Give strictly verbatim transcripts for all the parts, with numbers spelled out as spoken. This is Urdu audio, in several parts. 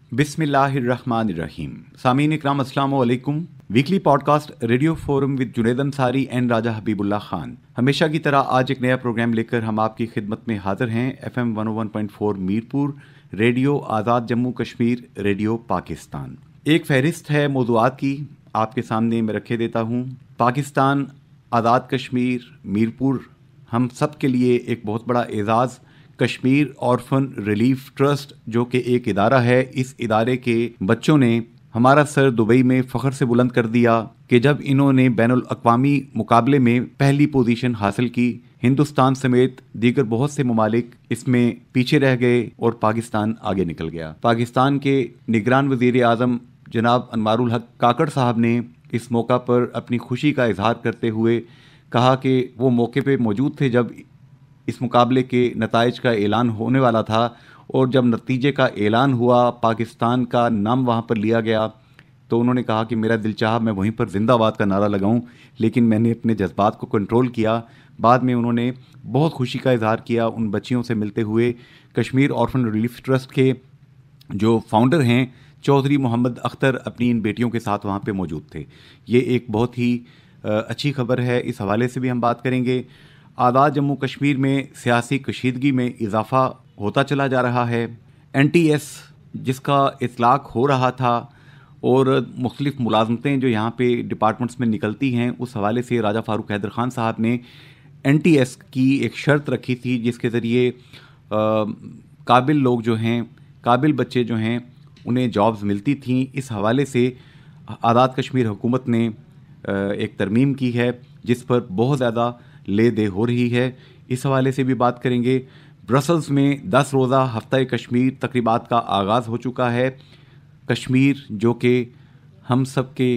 بسم اللہ الرحمن الرحیم. سامعین اکرام السلام علیکم. Weekly podcast radio forum with Junaid Ansari and Raja حبیب اللہ خان. ہمیشہ کی طرح آج ایک نیا پروگرام لے کر ہم آپ کی خدمت میں حاضر ہیں. F M one O one point four Mirpur radio Azad Jammu Kashmir radio Pakistan. ایک فہرست ہے موضوعات کی آپ کے سامنے میں رکھے دیتا ہوں. پاکستان آزاد کشمیر میرپور ہم سب کے لیے ایک بہت بڑا اعزاز. کشمیر آرفن ریلیف ٹرسٹ جو کہ ایک ادارہ ہے، اس ادارے کے بچوں نے ہمارا سر دبئی میں فخر سے بلند کر دیا کہ جب انہوں نے بین الاقوامی مقابلے میں پہلی پوزیشن حاصل کی. ہندوستان سمیت دیگر بہت سے ممالک اس میں پیچھے رہ گئے اور پاکستان آگے نکل گیا. پاکستان کے نگران وزیر اعظم جناب انوار الحق کاکڑ صاحب نے اس موقع پر اپنی خوشی کا اظہار کرتے ہوئے کہا کہ وہ موقع پہ موجود تھے جب اس مقابلے کے نتائج کا اعلان ہونے والا تھا، اور جب نتیجے کا اعلان ہوا، پاکستان کا نام وہاں پر لیا گیا، تو انہوں نے کہا کہ میرا دل چاہا میں وہیں پر زندہ باد کا نعرہ لگاؤں، لیکن میں نے اپنے جذبات کو کنٹرول کیا. بعد میں انہوں نے بہت خوشی کا اظہار کیا ان بچیوں سے ملتے ہوئے. کشمیر آرفن ریلیف ٹرسٹ کے جو فاؤنڈر ہیں چودھری محمد اختر اپنی ان بیٹیوں کے ساتھ وہاں پہ موجود تھے. یہ ایک بہت ہی اچھی خبر ہے، اس حوالے سے بھی ہم بات کریں گے. آزاد جموں کشمیر میں سیاسی کشیدگی میں اضافہ ہوتا چلا جا رہا ہے. این ٹی ایس جس کا اطلاق ہو رہا تھا اور مختلف ملازمتیں جو یہاں پہ ڈپارٹمنٹس میں نکلتی ہیں، اس حوالے سے راجہ فاروق حیدر خان صاحب نے این ٹی ایس کی ایک شرط رکھی تھی جس کے ذریعے قابل لوگ جو ہیں، قابل بچے جو ہیں، انہیں جابز ملتی تھیں. اس حوالے سے آزاد کشمیر حکومت نے ایک ترمیم کی ہے جس پر بہت زیادہ لے دے ہو رہی ہے. اس حوالے سے بھی بات کریں گے. برسلز میں دس روزہ ہفتہ کشمیر تقریبات کا آغاز ہو چکا ہے. کشمیر جو کہ ہم سب کے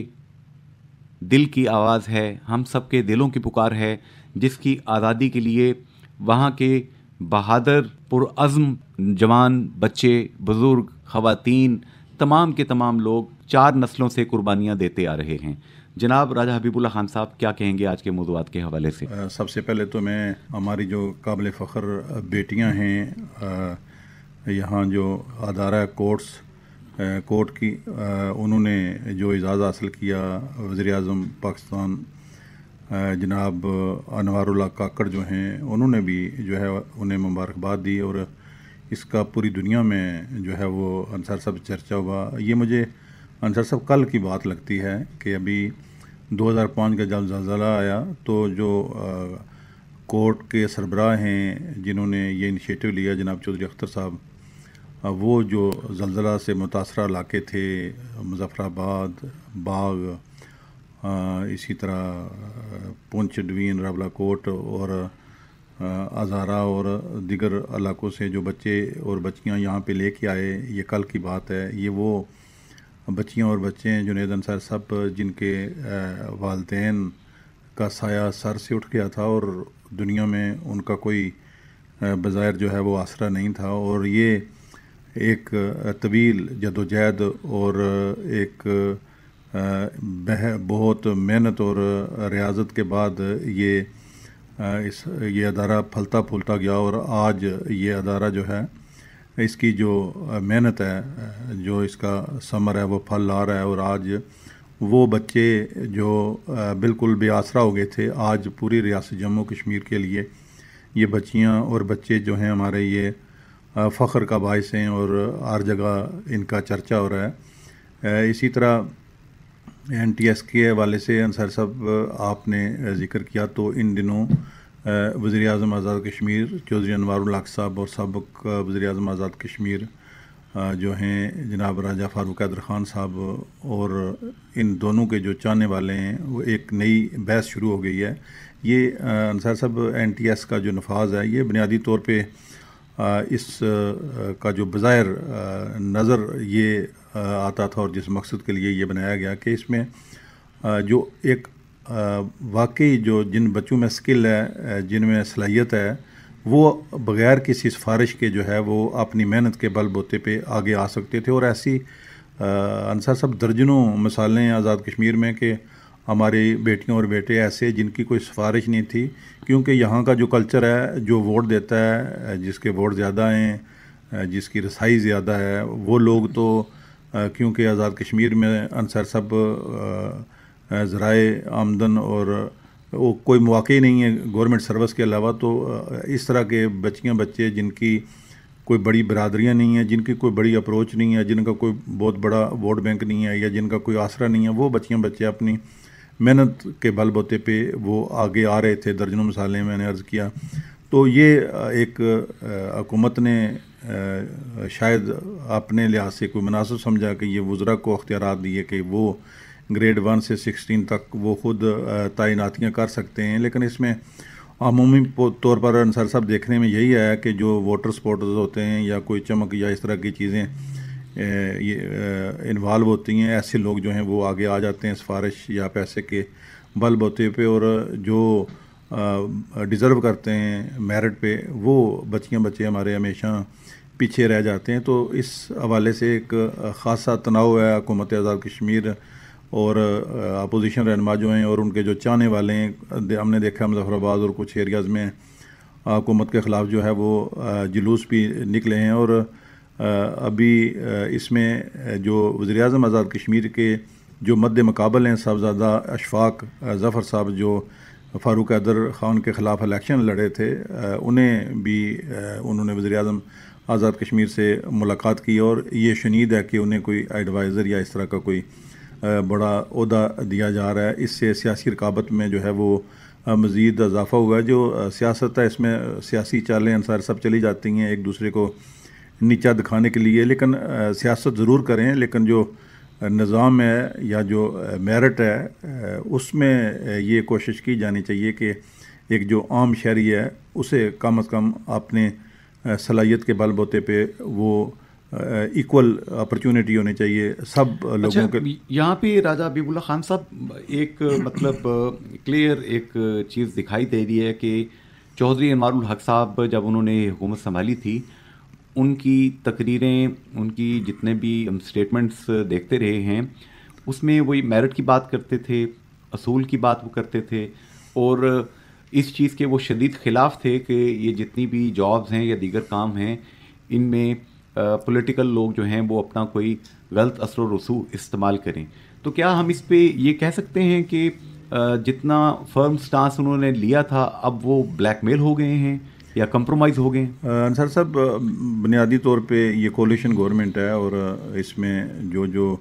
دل کی آواز ہے، ہم سب کے دلوں کی پکار ہے، جس کی آزادی کے لیے وہاں کے بہادر پرعزم جوان، بچے، بزرگ، خواتین، تمام کے تمام لوگ چار نسلوں سے قربانیاں دیتے آ رہے ہیں. جناب راجہ حبیب اللہ خان صاحب کیا کہیں گے آج کے موضوعات کے حوالے سے؟ سب سے پہلے تو میں ہماری جو قابل فخر بیٹیاں ہیں یہاں جو ادارہ کورٹس کورٹ کی، انہوں نے جو اعزاز حاصل کیا، وزیر اعظم پاکستان جناب انوار اللہ کاکڑ جو ہیں، انہوں نے بھی جو ہے انہیں مبارکباد دی اور اس کا پوری دنیا میں جو ہے وہ انصار صاحب چرچا ہوا. یہ مجھے انصار صاحب کل کی بات لگتی ہے کہ ابھی دو ہزار پانچ کا جب زلزلہ آیا تو جو کورٹ کے سربراہ ہیں جنہوں نے یہ انیشیٹو لیا، جناب چودھری اختر صاحب، وہ جو زلزلہ سے متاثرہ علاقے تھے، مظفر آباد، باغ، اسی طرح پونچھ ڈوین، راولا کوٹ اور ہزارہ اور دیگر علاقوں سے جو بچے اور بچیاں یہاں پہ لے کے آئے، یہ کل کی بات ہے. یہ وہ بچیاں اور بچے ہیں جنید انصار صاحب جن کے والدین کا سایہ سر سے اٹھ گیا تھا اور دنیا میں ان کا کوئی بظاہر جو ہے وہ آسرا نہیں تھا، اور یہ ایک طویل جدوجہد اور ایک بہت محنت اور ریاضت کے بعد یہ اس یہ ادارہ پھلتا پھولتا گیا، اور آج یہ ادارہ جو ہے اس کی جو محنت ہے، جو اس کا ثمر ہے، وہ پھل لا رہا ہے. اور آج وہ بچے جو بالکل بے آسرا ہو گئے تھے، آج پوری ریاست جموں کشمیر کے لیے یہ بچیاں اور بچے جو ہیں ہمارے یہ فخر کا باعث ہیں اور ہر جگہ ان کا چرچا ہو رہا ہے. اسی طرح این ٹی ایس کے حوالے سے انصار صاحب آپ نے ذکر کیا، تو ان دنوں وزیر اعظم آزاد کشمیر چودھری انوار الحق صاحب اور سابق وزیر اعظم آزاد کشمیر جو ہیں جناب راجہ فاروق حیدر خان صاحب، اور ان دونوں کے جو چاہنے والے ہیں، وہ ایک نئی بحث شروع ہو گئی ہے. یہ انصار صاحب این ٹی ایس کا جو نفاذ ہے، یہ بنیادی طور پہ اس کا جو بظاہر نظر یہ آتا تھا اور جس مقصد کے لیے یہ بنایا گیا کہ اس میں جو ایک واقعی جو جن بچوں میں سکل ہے، جن میں صلاحیت ہے، وہ بغیر کسی سفارش کے جو ہے وہ اپنی محنت کے بل بوتے پہ آگے آ سکتے تھے. اور ایسی انصار صاحب درجنوں مثالیں آزاد کشمیر میں کہ ہماری بیٹیاں اور بیٹے ایسے جن کی کوئی سفارش نہیں تھی، کیونکہ یہاں کا جو کلچر ہے، جو ووٹ دیتا ہے، جس کے ووٹ زیادہ ہیں، جس کی رسائی زیادہ ہے، وہ لوگ تو کیونکہ آزاد کشمیر میں انصار صاحب ذرائع آمدن اور وہ کوئی مواقع ہی نہیں ہے گورنمنٹ سروس کے علاوہ، تو اس طرح کے بچیاں بچے جن کی کوئی بڑی برادریاں نہیں ہیں، جن کی کوئی بڑی اپروچ نہیں ہے، جن کا کوئی بہت بڑا ووٹ بینک نہیں ہے، یا جن کا کوئی آسرا نہیں ہے، وہ بچیاں بچے اپنی محنت کے بل بوتے پہ وہ آگے آ رہے تھے. درجنوں مثالیں میں نے عرض کیا. تو یہ ایک حکومت نے شاید اپنے لحاظ سے کوئی مناسب سمجھا کہ یہ وزراء کو اختیارات دیے کہ وہ گریڈ ون سے سکسٹین تک وہ خود تعیناتیاں کر سکتے ہیں. لیکن اس میں عمومی طور پر انصار صاحب دیکھنے میں یہی آیا کہ جو ووٹر سپورٹرز ہوتے ہیں یا کوئی چمک یا اس طرح کی چیزیں یہ انوالو ہوتی ہیں، ایسے لوگ جو ہیں وہ آگے آ جاتے ہیں سفارش یا پیسے کے بل بوتے پہ، اور جو ڈیزرو کرتے ہیں میرٹ پہ وہ بچیاں بچے ہمارے ہمیشہ پیچھے رہ جاتے ہیں. تو اس حوالے سے ایک خاصا تناؤ ہے حکومت آزاد کشمیر اور اپوزیشن رہنما جو ہیں اور ان کے جو چاہنے والے ہیں. ہم نے دیکھا مظفر آباد اور کچھ ایریاز میں حکومت کے خلاف جو ہے وہ جلوس بھی نکلے ہیں. اور ابھی اس میں جو وزیر اعظم آزاد کشمیر کے جو مد مقابل ہیں صاحبزادہ اشفاق ظفر صاحب جو فاروق حیدر خان کے خلاف الیکشن لڑے تھے، انہیں بھی انہوں نے وزیر اعظم آزاد کشمیر سے ملاقات کی، اور یہ شنید ہے کہ انہیں کوئی ایڈوائزر یا اس طرح کا کوئی بڑا عہدہ دیا جا رہا ہے. اس سے سیاسی رقابت میں جو ہے وہ مزید اضافہ ہوا ہے. جو سیاست ہے اس میں سیاسی چالیں انصار سب چلی جاتی ہیں ایک دوسرے کو نیچا دکھانے کے لیے، لیکن سیاست ضرور کریں، لیکن جو نظام ہے یا جو میرٹ ہے اس میں یہ کوشش کی جانی چاہیے کہ ایک جو عام شہری ہے اسے کم از کم اپنے صلاحیت کے بل بوتے پہ وہ ایکول اپرچونٹی ہونی چاہیے سب لوگوں کے. یہاں پہ راجہ حبیب اللہ خان صاحب ایک مطلب کلیئر ایک چیز دکھائی دے رہی ہے کہ چودھری انوار الحق صاحب جب انہوں نے حکومت سنبھالی تھی، ان کی تقریریں، ان کی جتنے بھی ہم اسٹیٹمنٹس دیکھتے رہے ہیں، اس میں وہی میرٹ کی بات کرتے تھے، اصول کی بات وہ کرتے تھے، اور اس چیز کے وہ شدید خلاف تھے کہ یہ جتنی بھی جابز ہیں یا دیگر کام ہیں ان میں پولیٹیکل لوگ جو ہیں وہ اپنا کوئی غلط اثر و رسوخ استعمال کریں. تو کیا ہم اس پہ یہ کہہ سکتے ہیں کہ جتنا فرم سٹانس انہوں نے لیا تھا اب وہ بلیک میل ہو گئے ہیں یا کمپرومائز ہو گئے ہیں؟ انصار صاحب بنیادی طور پہ یہ کولیشن گورنمنٹ ہے، اور اس میں جو جو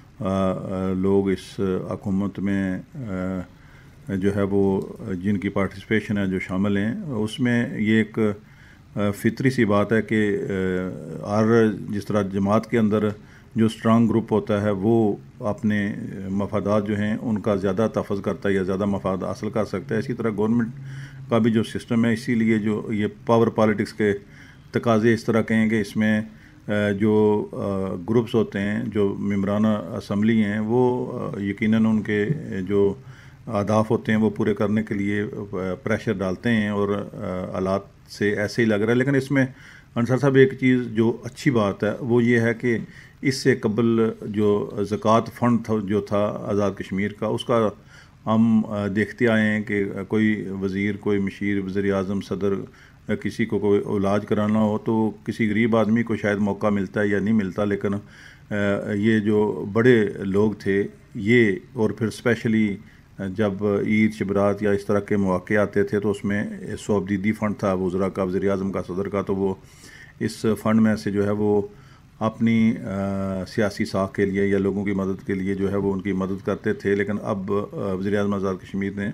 لوگ اس حکومت میں جو ہے وہ جن کی پارٹیسپیشن ہے جو شامل ہیں، اس میں یہ ایک فطری سی بات ہے کہ ہر جس طرح جماعت کے اندر جو اسٹرانگ گروپ ہوتا ہے وہ اپنے مفادات جو ہیں ان کا زیادہ تحفظ کرتا ہے یا زیادہ مفاد حاصل کر سکتا ہے. اسی طرح گورنمنٹ کا بھی جو سسٹم ہے، اسی لیے جو یہ پاور پالیٹکس کے تقاضے اس طرح کے ہیں کہ اس میں جو گروپس ہوتے ہیں جو ممبرانہ اسمبلی ہیں وہ یقیناً ان کے جو اہداف ہوتے ہیں وہ پورے کرنے کے لیے پریشر ڈالتے ہیں، اور حالات سے ایسے ہی لگ رہا ہے. لیکن اس میں انصار صاحب ایک چیز جو اچھی بات ہے وہ یہ ہے کہ اس سے قبل جو زکوٰۃ فنڈ تھا جو تھا آزاد کشمیر کا، اس کا ہم دیکھتے آئے ہیں کہ کوئی وزیر، کوئی مشیر، وزیر اعظم، صدر، کسی کو کوئی علاج کرانا ہو تو کسی غریب آدمی کو شاید موقع ملتا ہے یا نہیں ملتا. لیکن یہ جو بڑے لوگ تھے یہ، اور پھر اسپیشلی جب عید شبرات یا اس طرح کے مواقع آتے تھے تو اس میں سو افدیدی فنڈ تھا وزراء کا، وزیر اعظم کا، صدر کا، تو وہ اس فنڈ میں سے جو ہے وہ اپنی سیاسی ساکھ کے لیے یا لوگوں کی مدد کے لیے جو ہے وہ ان کی مدد کرتے تھے. لیکن اب وزیر اعظم آزاد کشمیر نے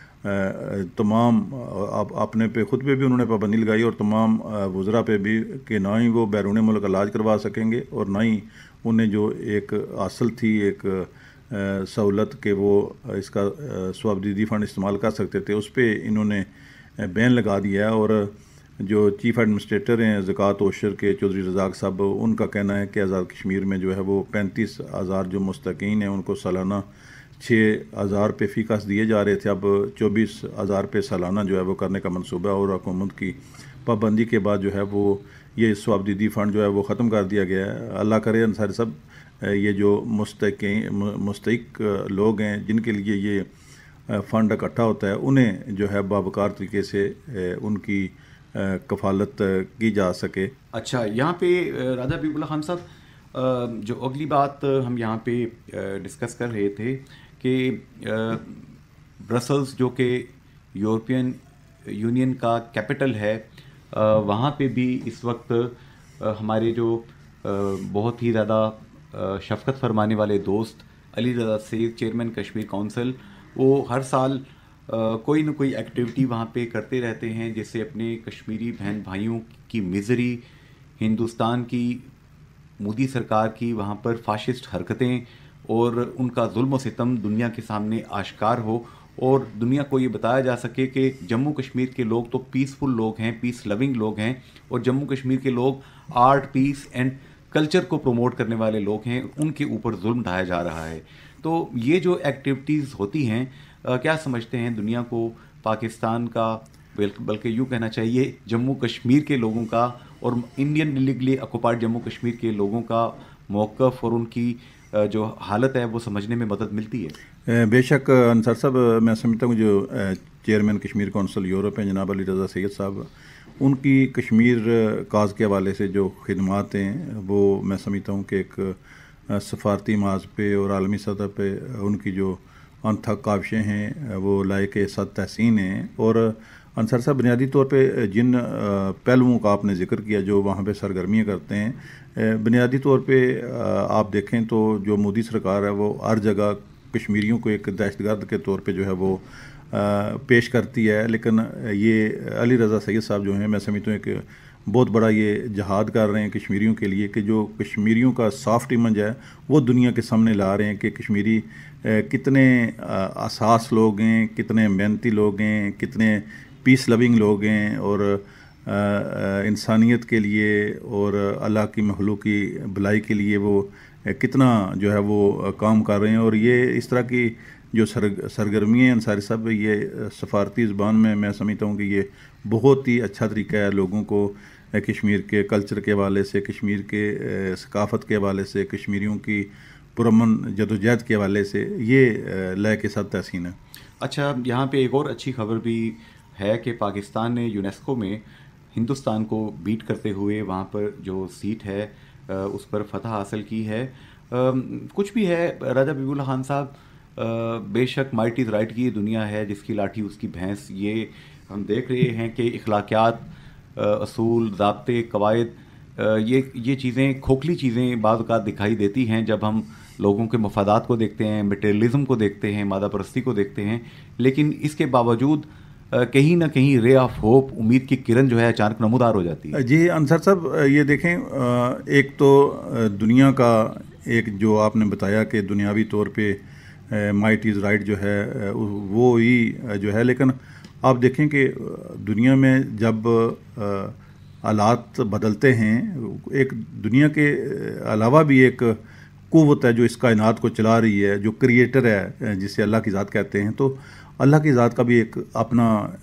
تمام اپنے پہ خود پہ بھی انہوں نے پابندی لگائی اور تمام وزراء پہ بھی کہ نہ ہی وہ بیرون ملک علاج کروا سکیں گے اور نہ ہی انہیں جو ایک اصل تھی ایک سہولت کہ وہ اس کا سوابدیدی فنڈ استعمال کر سکتے تھے، اس پہ انہوں نے بین لگا دیا ہے. اور جو چیف ایڈمنسٹریٹر ہیں زکوٰۃ اوشر کے چودھری رزاق صاحب، ان کا کہنا ہے کہ آزاد کشمیر میں جو ہے وہ پینتیس ہزار جو مستحقین ہیں ان کو سالانہ چھ ہزار پہ فی کس دیے جا رہے تھے، اب چوبیس ہزار پہ سالانہ جو ہے وہ کرنے کا منصوبہ، اور حکومت کی پابندی کے بعد جو ہے وہ یہ سوابدیدی فنڈ جو ہے وہ ختم کر دیا گیا ہے. اللہ کرے انصاری صاحب یہ جو مستحقین مستحق لوگ ہیں جن کے لیے یہ فنڈ اکٹھا ہوتا ہے انہیں جو ہے باوقار طریقے سے ان کی کفالت کی جا سکے. اچھا، یہاں پہ راجہ حبیب اللہ خان صاحب جو اگلی بات ہم یہاں پہ ڈسکس کر رہے تھے کہ برسلز جو کہ یورپین یونین کا کیپٹل ہے، وہاں پہ بھی اس وقت ہمارے جو بہت ہی زیادہ شفقت فرمانے والے دوست علی رضا سید، چیئرمین کشمیر کونسل، وہ ہر سال کوئی نہ کوئی ایکٹیویٹی وہاں پہ کرتے رہتے ہیں جس سے اپنے کشمیری بہن بھائیوں کی مزری، ہندوستان کی مودی سرکار کی وہاں پر فاشسٹ حرکتیں اور ان کا ظلم و ستم دنیا کے سامنے آشکار ہو، اور دنیا کو یہ بتایا جا سکے کہ جموں کشمیر کے لوگ تو پیسفل لوگ ہیں، پیس لونگ لوگ ہیں، اور جموں کشمیر کے لوگ آرٹ، پیس اینڈ کلچر کو پروموٹ کرنے والے لوگ ہیں، ان کے اوپر ظلم ڈھایا جا رہا ہے. تو یہ جو ایکٹیویٹیز ہوتی ہیں، کیا سمجھتے ہیں دنیا کو پاکستان کا، بلکہ یوں کہنا چاہیے جموں کشمیر کے لوگوں کا اور Indian legally occupied Jammu Kashmir کے لوگوں کا موقف اور ان کی جو حالت ہے وہ سمجھنے میں مدد ملتی ہے؟ بے شک انصار صاحب، میں سمجھتا ہوں جو چیئرمین کشمیر کونسل یورپ ہیں جناب علی رضا سید صاحب، ان کی کشمیر کاز کے حوالے سے جو خدمات ہیں وہ میں سمجھتا ہوں کہ ایک سفارتی معاذ پہ اور عالمی سطح پہ ان کی جو انتھک کاوشیں ہیں وہ لائق صد تحسین ہیں. اور انصار صاحب، بنیادی طور پہ جن پہلوؤں کا آپ نے ذکر کیا جو وہاں پہ سرگرمیاں کرتے ہیں، بنیادی طور پہ آپ دیکھیں تو جو مودی سرکار ہے وہ ہر جگہ کشمیریوں کو ایک دہشت گرد کے طور پہ جو ہے وہ پیش کرتی ہے. لیکن یہ علی رضا سید صاحب جو ہیں، میں سمجھتا ہوں کہ بہت بڑا یہ جہاد کر رہے ہیں کشمیریوں کے لیے کہ جو کشمیریوں کا سافٹ امیج ہے وہ دنیا کے سامنے لا رہے ہیں کہ کشمیری کتنے اساس لوگ ہیں، کتنے محنتی لوگ ہیں، کتنے پیس لونگ لوگ ہیں، اور انسانیت کے لیے اور اللہ کی مخلوق کی بھلائی کے لیے وہ کتنا جو ہے وہ کام کر رہے ہیں. اور یہ اس طرح کی جو سرگرمی ہیں انصاری صاحب، یہ سفارتی زبان میں میں سمجھتا ہوں کہ یہ بہت ہی اچھا طریقہ ہے لوگوں کو کشمیر کے کلچر کے حوالے سے، کشمیر کے ثقافت کے حوالے سے، کشمیریوں کی پرامن جدوجہد کے حوالے سے یہ لے کے ساتھ تحسین ہے. اچھا، یہاں پہ ایک اور اچھی خبر بھی ہے کہ پاکستان نے یونیسکو میں ہندوستان کو بیٹ کرتے ہوئے وہاں پر جو سیٹ ہے اس پر فتح حاصل کی ہے. کچھ بھی ہے راجہ حبیب اللہ خان صاحب، بے شک مائٹ از رائٹ کی یہ دنیا ہے جس کی لاٹھی اس کی بھینس. یہ ہم دیکھ رہے ہیں کہ اخلاقیات، اصول، ضابطے، قواعد، یہ یہ چیزیں کھوکھلی چیزیں بعض اوقات دکھائی دیتی ہیں جب ہم لوگوں کے مفادات کو دیکھتے ہیں، مٹیریلزم کو دیکھتے ہیں، مادہ پرستی کو دیکھتے ہیں. لیکن اس کے باوجود کہیں نہ کہیں رے آف ہوپ، امید کی کرن جو ہے اچانک نمودار ہو جاتی ہے. جی انصار صاحب، یہ دیکھیں، ایک تو دنیا کا ایک جو آپ نے بتایا کہ دنیاوی طور پہ مائٹ از رائٹ جو ہے وہ ہی جو ہے، لیکن آپ دیکھیں کہ دنیا میں جب حالات بدلتے ہیں، ایک دنیا کے علاوہ بھی ایک قوت ہے جو اس کائنات کو چلا رہی ہے، جو کریٹر ہے جسے اللہ کی ذات کہتے ہیں. تو اللہ کی ذات کا بھی ایک اپنا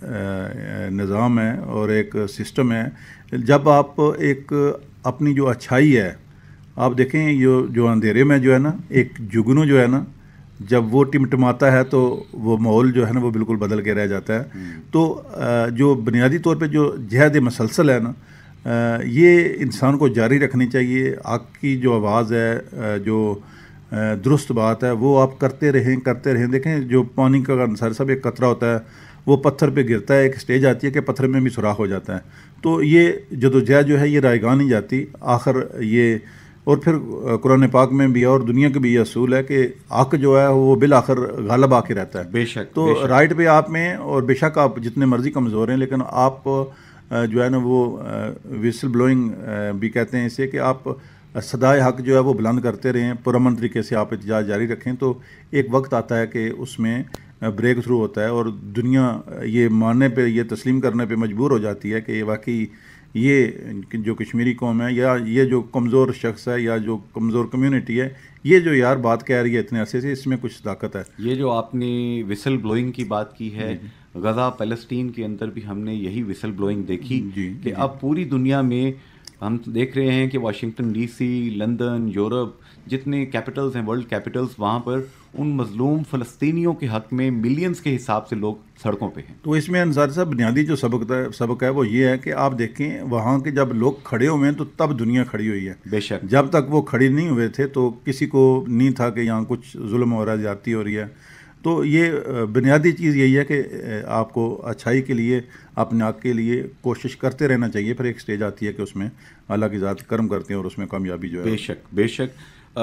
نظام ہے اور ایک سسٹم ہے. جب آپ ایک اپنی جو اچھائی ہے، آپ دیکھیں یہ جو اندھیرے میں جو ہے نا ایک جگنو جو ہے نا، جب وہ ٹمٹماتا ہے تو وہ ماحول جو ہے نا وہ بالکل بدل کے رہ جاتا ہے. تو جو بنیادی طور پہ جو جہاد مسلسل ہے نا، یہ انسان کو جاری رکھنی چاہیے. حق کی جو آواز ہے، جو درست بات ہے، وہ آپ کرتے رہیں کرتے رہیں. دیکھیں جو پانی کا انصار صاحب ایک قطرہ ہوتا ہے، وہ پتھر پہ گرتا ہے، ایک سٹیج آتی ہے کہ پتھر میں بھی سوراخ ہو جاتا ہے. تو یہ جدوجہد جو ہے یہ رائے گاہ نہیں جاتی آخر یہ. اور پھر قرآن پاک میں بھی اور دنیا کے بھی یہ اصول ہے کہ حق جو ہے وہ بالآخر غالب آ کے رہتا ہے. بے شک. تو رائٹ پہ آپ میں، اور بے شک آپ جتنے مرضی کمزور ہیں، لیکن آپ جو ہے نا وہ وسل بلوئنگ بھی کہتے ہیں اسے، کہ آپ صدائے حق جو ہے وہ بلند کرتے رہیں، پرامن طریقے سے آپ احتجاج جاری رکھیں. تو ایک وقت آتا ہے کہ اس میں بریک تھرو ہوتا ہے اور دنیا یہ ماننے پہ، یہ تسلیم کرنے پہ مجبور ہو جاتی ہے کہ واقعی یہ جو کشمیری قوم ہے، یا یہ جو کمزور شخص ہے، یا جو کمزور کمیونٹی ہے، یہ جو یار بات کہہ رہی ہے اتنے عرصے سے، اس میں کچھ صداقت ہے. یہ جو آپ نے وسل بلوئنگ کی بات کی ہے، غزہ فلسطین کے اندر بھی ہم نے یہی وسل بلوئنگ دیکھی کہ اب پوری دنیا میں ہم دیکھ رہے ہیں کہ Washington D C, London, Europe, جتنے کیپٹلز ہیں ورلڈ کیپٹلز وہاں پر ان مظلوم فلسطینیوں کے حق میں ملینز کے حساب سے لوگ سڑکوں پہ ہیں. تو اس میں انصاری صاحب بنیادی جو سبق سبق ہے وہ یہ ہے کہ آپ دیکھیں وہاں کے جب لوگ کھڑے ہوئے ہیں تو تب دنیا کھڑی ہوئی ہے. بے شک جب تک وہ کھڑی نہیں ہوئے تھے تو کسی کو نہیں تھا کہ یہاں کچھ ظلم ہو رہا ہے، زیادتی ہو رہی ہے. تو یہ بنیادی چیز یہی ہے کہ آپ کو اچھائی کے لیے اپنے حق کے لیے کوشش کرتے رہنا چاہیے. پھر ایک سٹیج آتی ہے کہ اس میں اللہ کی ذات کرم کرتے ہیں اور اس میں کامیابی جو ہے. بے شک بے شک.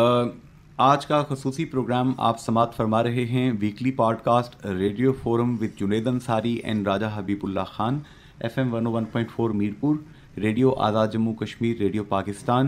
آج کا خصوصی پروگرام آپ سماعت فرما رہے ہیں weekly podcast radio forum with Junaid Ansari and Raja Habib Allah Khan, F M one O one point four Mirpur, radio Azad Jammu Kashmir, radio Pakistan.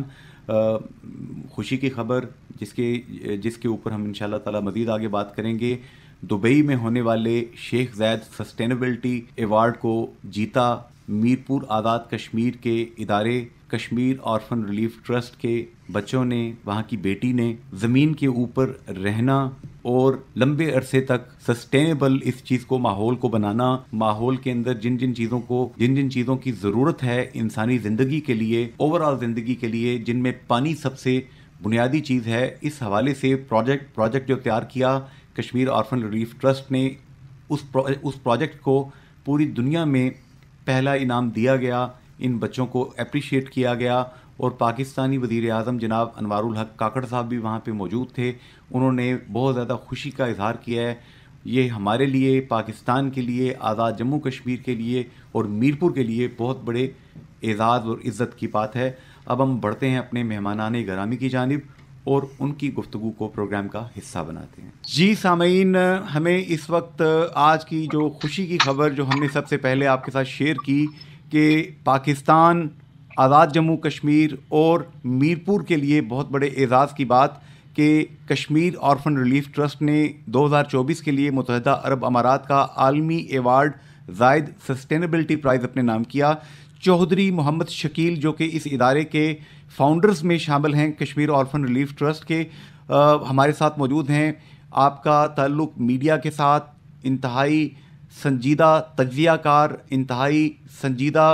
خوشی کی خبر جس کے جس کے اوپر ہم انشاءاللہ تعالی مزید آگے بات کریں گے. دبئی میں ہونے والے شیخ زید سسٹینیبلٹی ایوارڈ کو جیتا میرپور آزاد کشمیر کے ادارے کشمیر آرفن ریلیف ٹرسٹ کے بچوں نے، وہاں کی بیٹی نے. زمین کے اوپر رہنا اور لمبے عرصے تک سسٹینیبل اس چیز کو، ماحول کو بنانا، ماحول کے اندر جن جن چیزوں کو جن جن چیزوں کی ضرورت ہے انسانی زندگی کے لیے، اوور آل زندگی کے لیے، جن میں پانی سب سے بنیادی چیز ہے، اس حوالے سے پروجیکٹ پروجیکٹ جو تیار کیا کشمیر آرفن ریلیف ٹرسٹ نے، اس اس پروجیکٹ کو پوری دنیا میں پہلا انعام دیا گیا. ان بچوں کو اپریشیٹ کیا گیا اور پاکستانی وزیر اعظم جناب انوار الحق کاکڑ صاحب بھی وہاں پہ موجود تھے. انہوں نے بہت زیادہ خوشی کا اظہار کیا ہے. یہ ہمارے لیے، پاکستان کے لیے، آزاد جموں کشمیر کے لیے اور میرپور کے لیے بہت بڑے اعزاز اور عزت کی بات ہے. اب ہم بڑھتے ہیں اپنے مہمانان گرامی کی جانب اور ان کی گفتگو کو پروگرام کا حصہ بناتے ہیں. جی سامعین، ہمیں اس وقت آج کی جو خوشی کی خبر جو ہم نے سب سے پہلے آپ کے ساتھ شیئر کی کہ پاکستان، آزاد جموں کشمیر اور میرپور کے لیے بہت بڑے اعزاز کی بات کہ کشمیر آرفن ریلیف ٹرسٹ نے دو ہزار چوبیس کے لیے متحدہ عرب امارات کا عالمی ایوارڈ زائد سسٹینیبلٹی پرائز اپنے نام کیا. چودھری محمد شکیل جو کہ اس ادارے کے فاؤنڈرز میں شامل ہیں کشمیر آرفن ریلیف ٹرسٹ کے، ہمارے ساتھ موجود ہیں. آپ کا تعلق میڈیا کے ساتھ انتہائی سنجیدہ تجزیہ کار، انتہائی سنجیدہ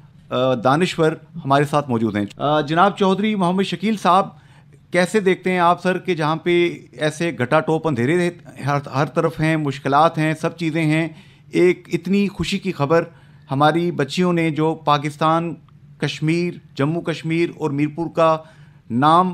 دانشور ہمارے ساتھ موجود ہیں. جناب چودھری محمد شکیل صاحب، کیسے دیکھتے ہیں آپ سر کہ جہاں پہ ایسے گھٹا ٹوپ اندھیرے ہر طرف ہیں، مشکلات ہیں، سب چیزیں ہیں، ایک اتنی خوشی کی خبر ہماری بچیوں نے جو پاکستان، کشمیر، جموں کشمیر اور میرپور کا نام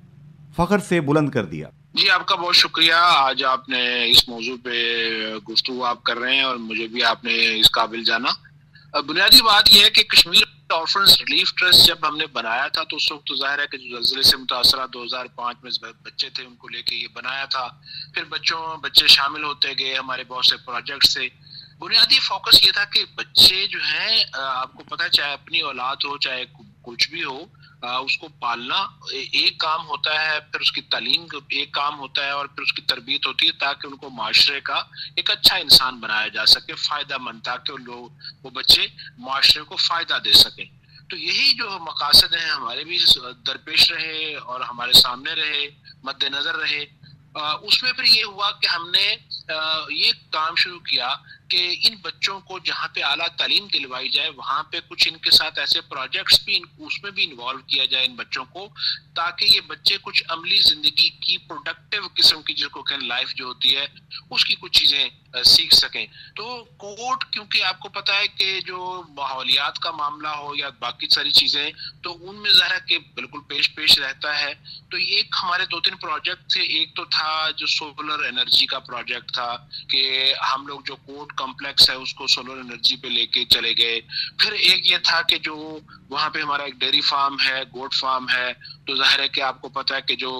فخر سے بلند کر دیا. جی آپ کا بہت شکریہ. آج آپ نے اس موضوع پہ گفتگو آپ کر رہے ہیں اور مجھے بھی آپ نے اس قابل جانا. بنیادی بات یہ ہے کہ کشمیر آرفنز ریلیف ٹرسٹ جب ہم نے بنایا تھا تو اس وقت تو ظاہر ہے کہ جو زلزلے سے متاثرہ دو ہزار پانچ میں بچے تھے ان کو لے کے یہ بنایا تھا. پھر بچوں بچے شامل ہوتے گئے، ہمارے بہت سے پروجیکٹس تھے. بنیادی فوکس یہ تھا کہ بچے جو ہیں، آپ کو پتہ چاہے اپنی اولاد ہو چاہے کچھ بھی ہو، اس کو پالنا ایک کام ہوتا ہے، پھر اس کی تعلیم ایک کام ہوتا ہے اور پھر اس کی تربیت ہوتی ہے تاکہ ان کو معاشرے کا ایک اچھا انسان بنایا جا سکے، فائدہ مند، تاکہ وہ لوگ وہ بچے معاشرے کو فائدہ دے سکیں. تو یہی جو مقاصد ہیں ہمارے بھی درپیش رہے اور ہمارے سامنے رہے، مد نظر رہے. اس میں پھر یہ ہوا کہ ہم نے یہ کام شروع کیا کہ ان بچوں کو جہاں پہ اعلیٰ تعلیم دلوائی جائے وہاں پہ کچھ ان کے ساتھ ایسے پروجیکٹس بھی اس میں بھی انوالو کیا جائے ان بچوں کو، تاکہ یہ بچے کچھ عملی زندگی کی پروڈکٹیو قسم کی، جس کو کہیں لائف جو ہوتی ہے، اس کی کچھ چیزیں سیکھ سکیں. تو کوٹ، کیونکہ آپ کو پتہ ہے کہ جو ماحولیات کا معاملہ ہو یا باقی ساری چیزیں، تو ان میں ظاہر ہے کہ بالکل پیش پیش رہتا ہے. تو ایک ہمارے دو تین پروجیکٹ تھے. ایک تو تھا جو سولر انرجی کا پروجیکٹ تھا کہ ہم لوگ جو کوٹ کمپلیکس ہے اس کو سولر انرجی پہ لے کے چلے گئے. پھر ایک یہ تھا کہ جو وہاں پہ ہمارا ایک ڈیری فارم ہے، گوٹ فارم ہے، تو ظاہر ہے کہ آپ کو پتہ ہے کہ جو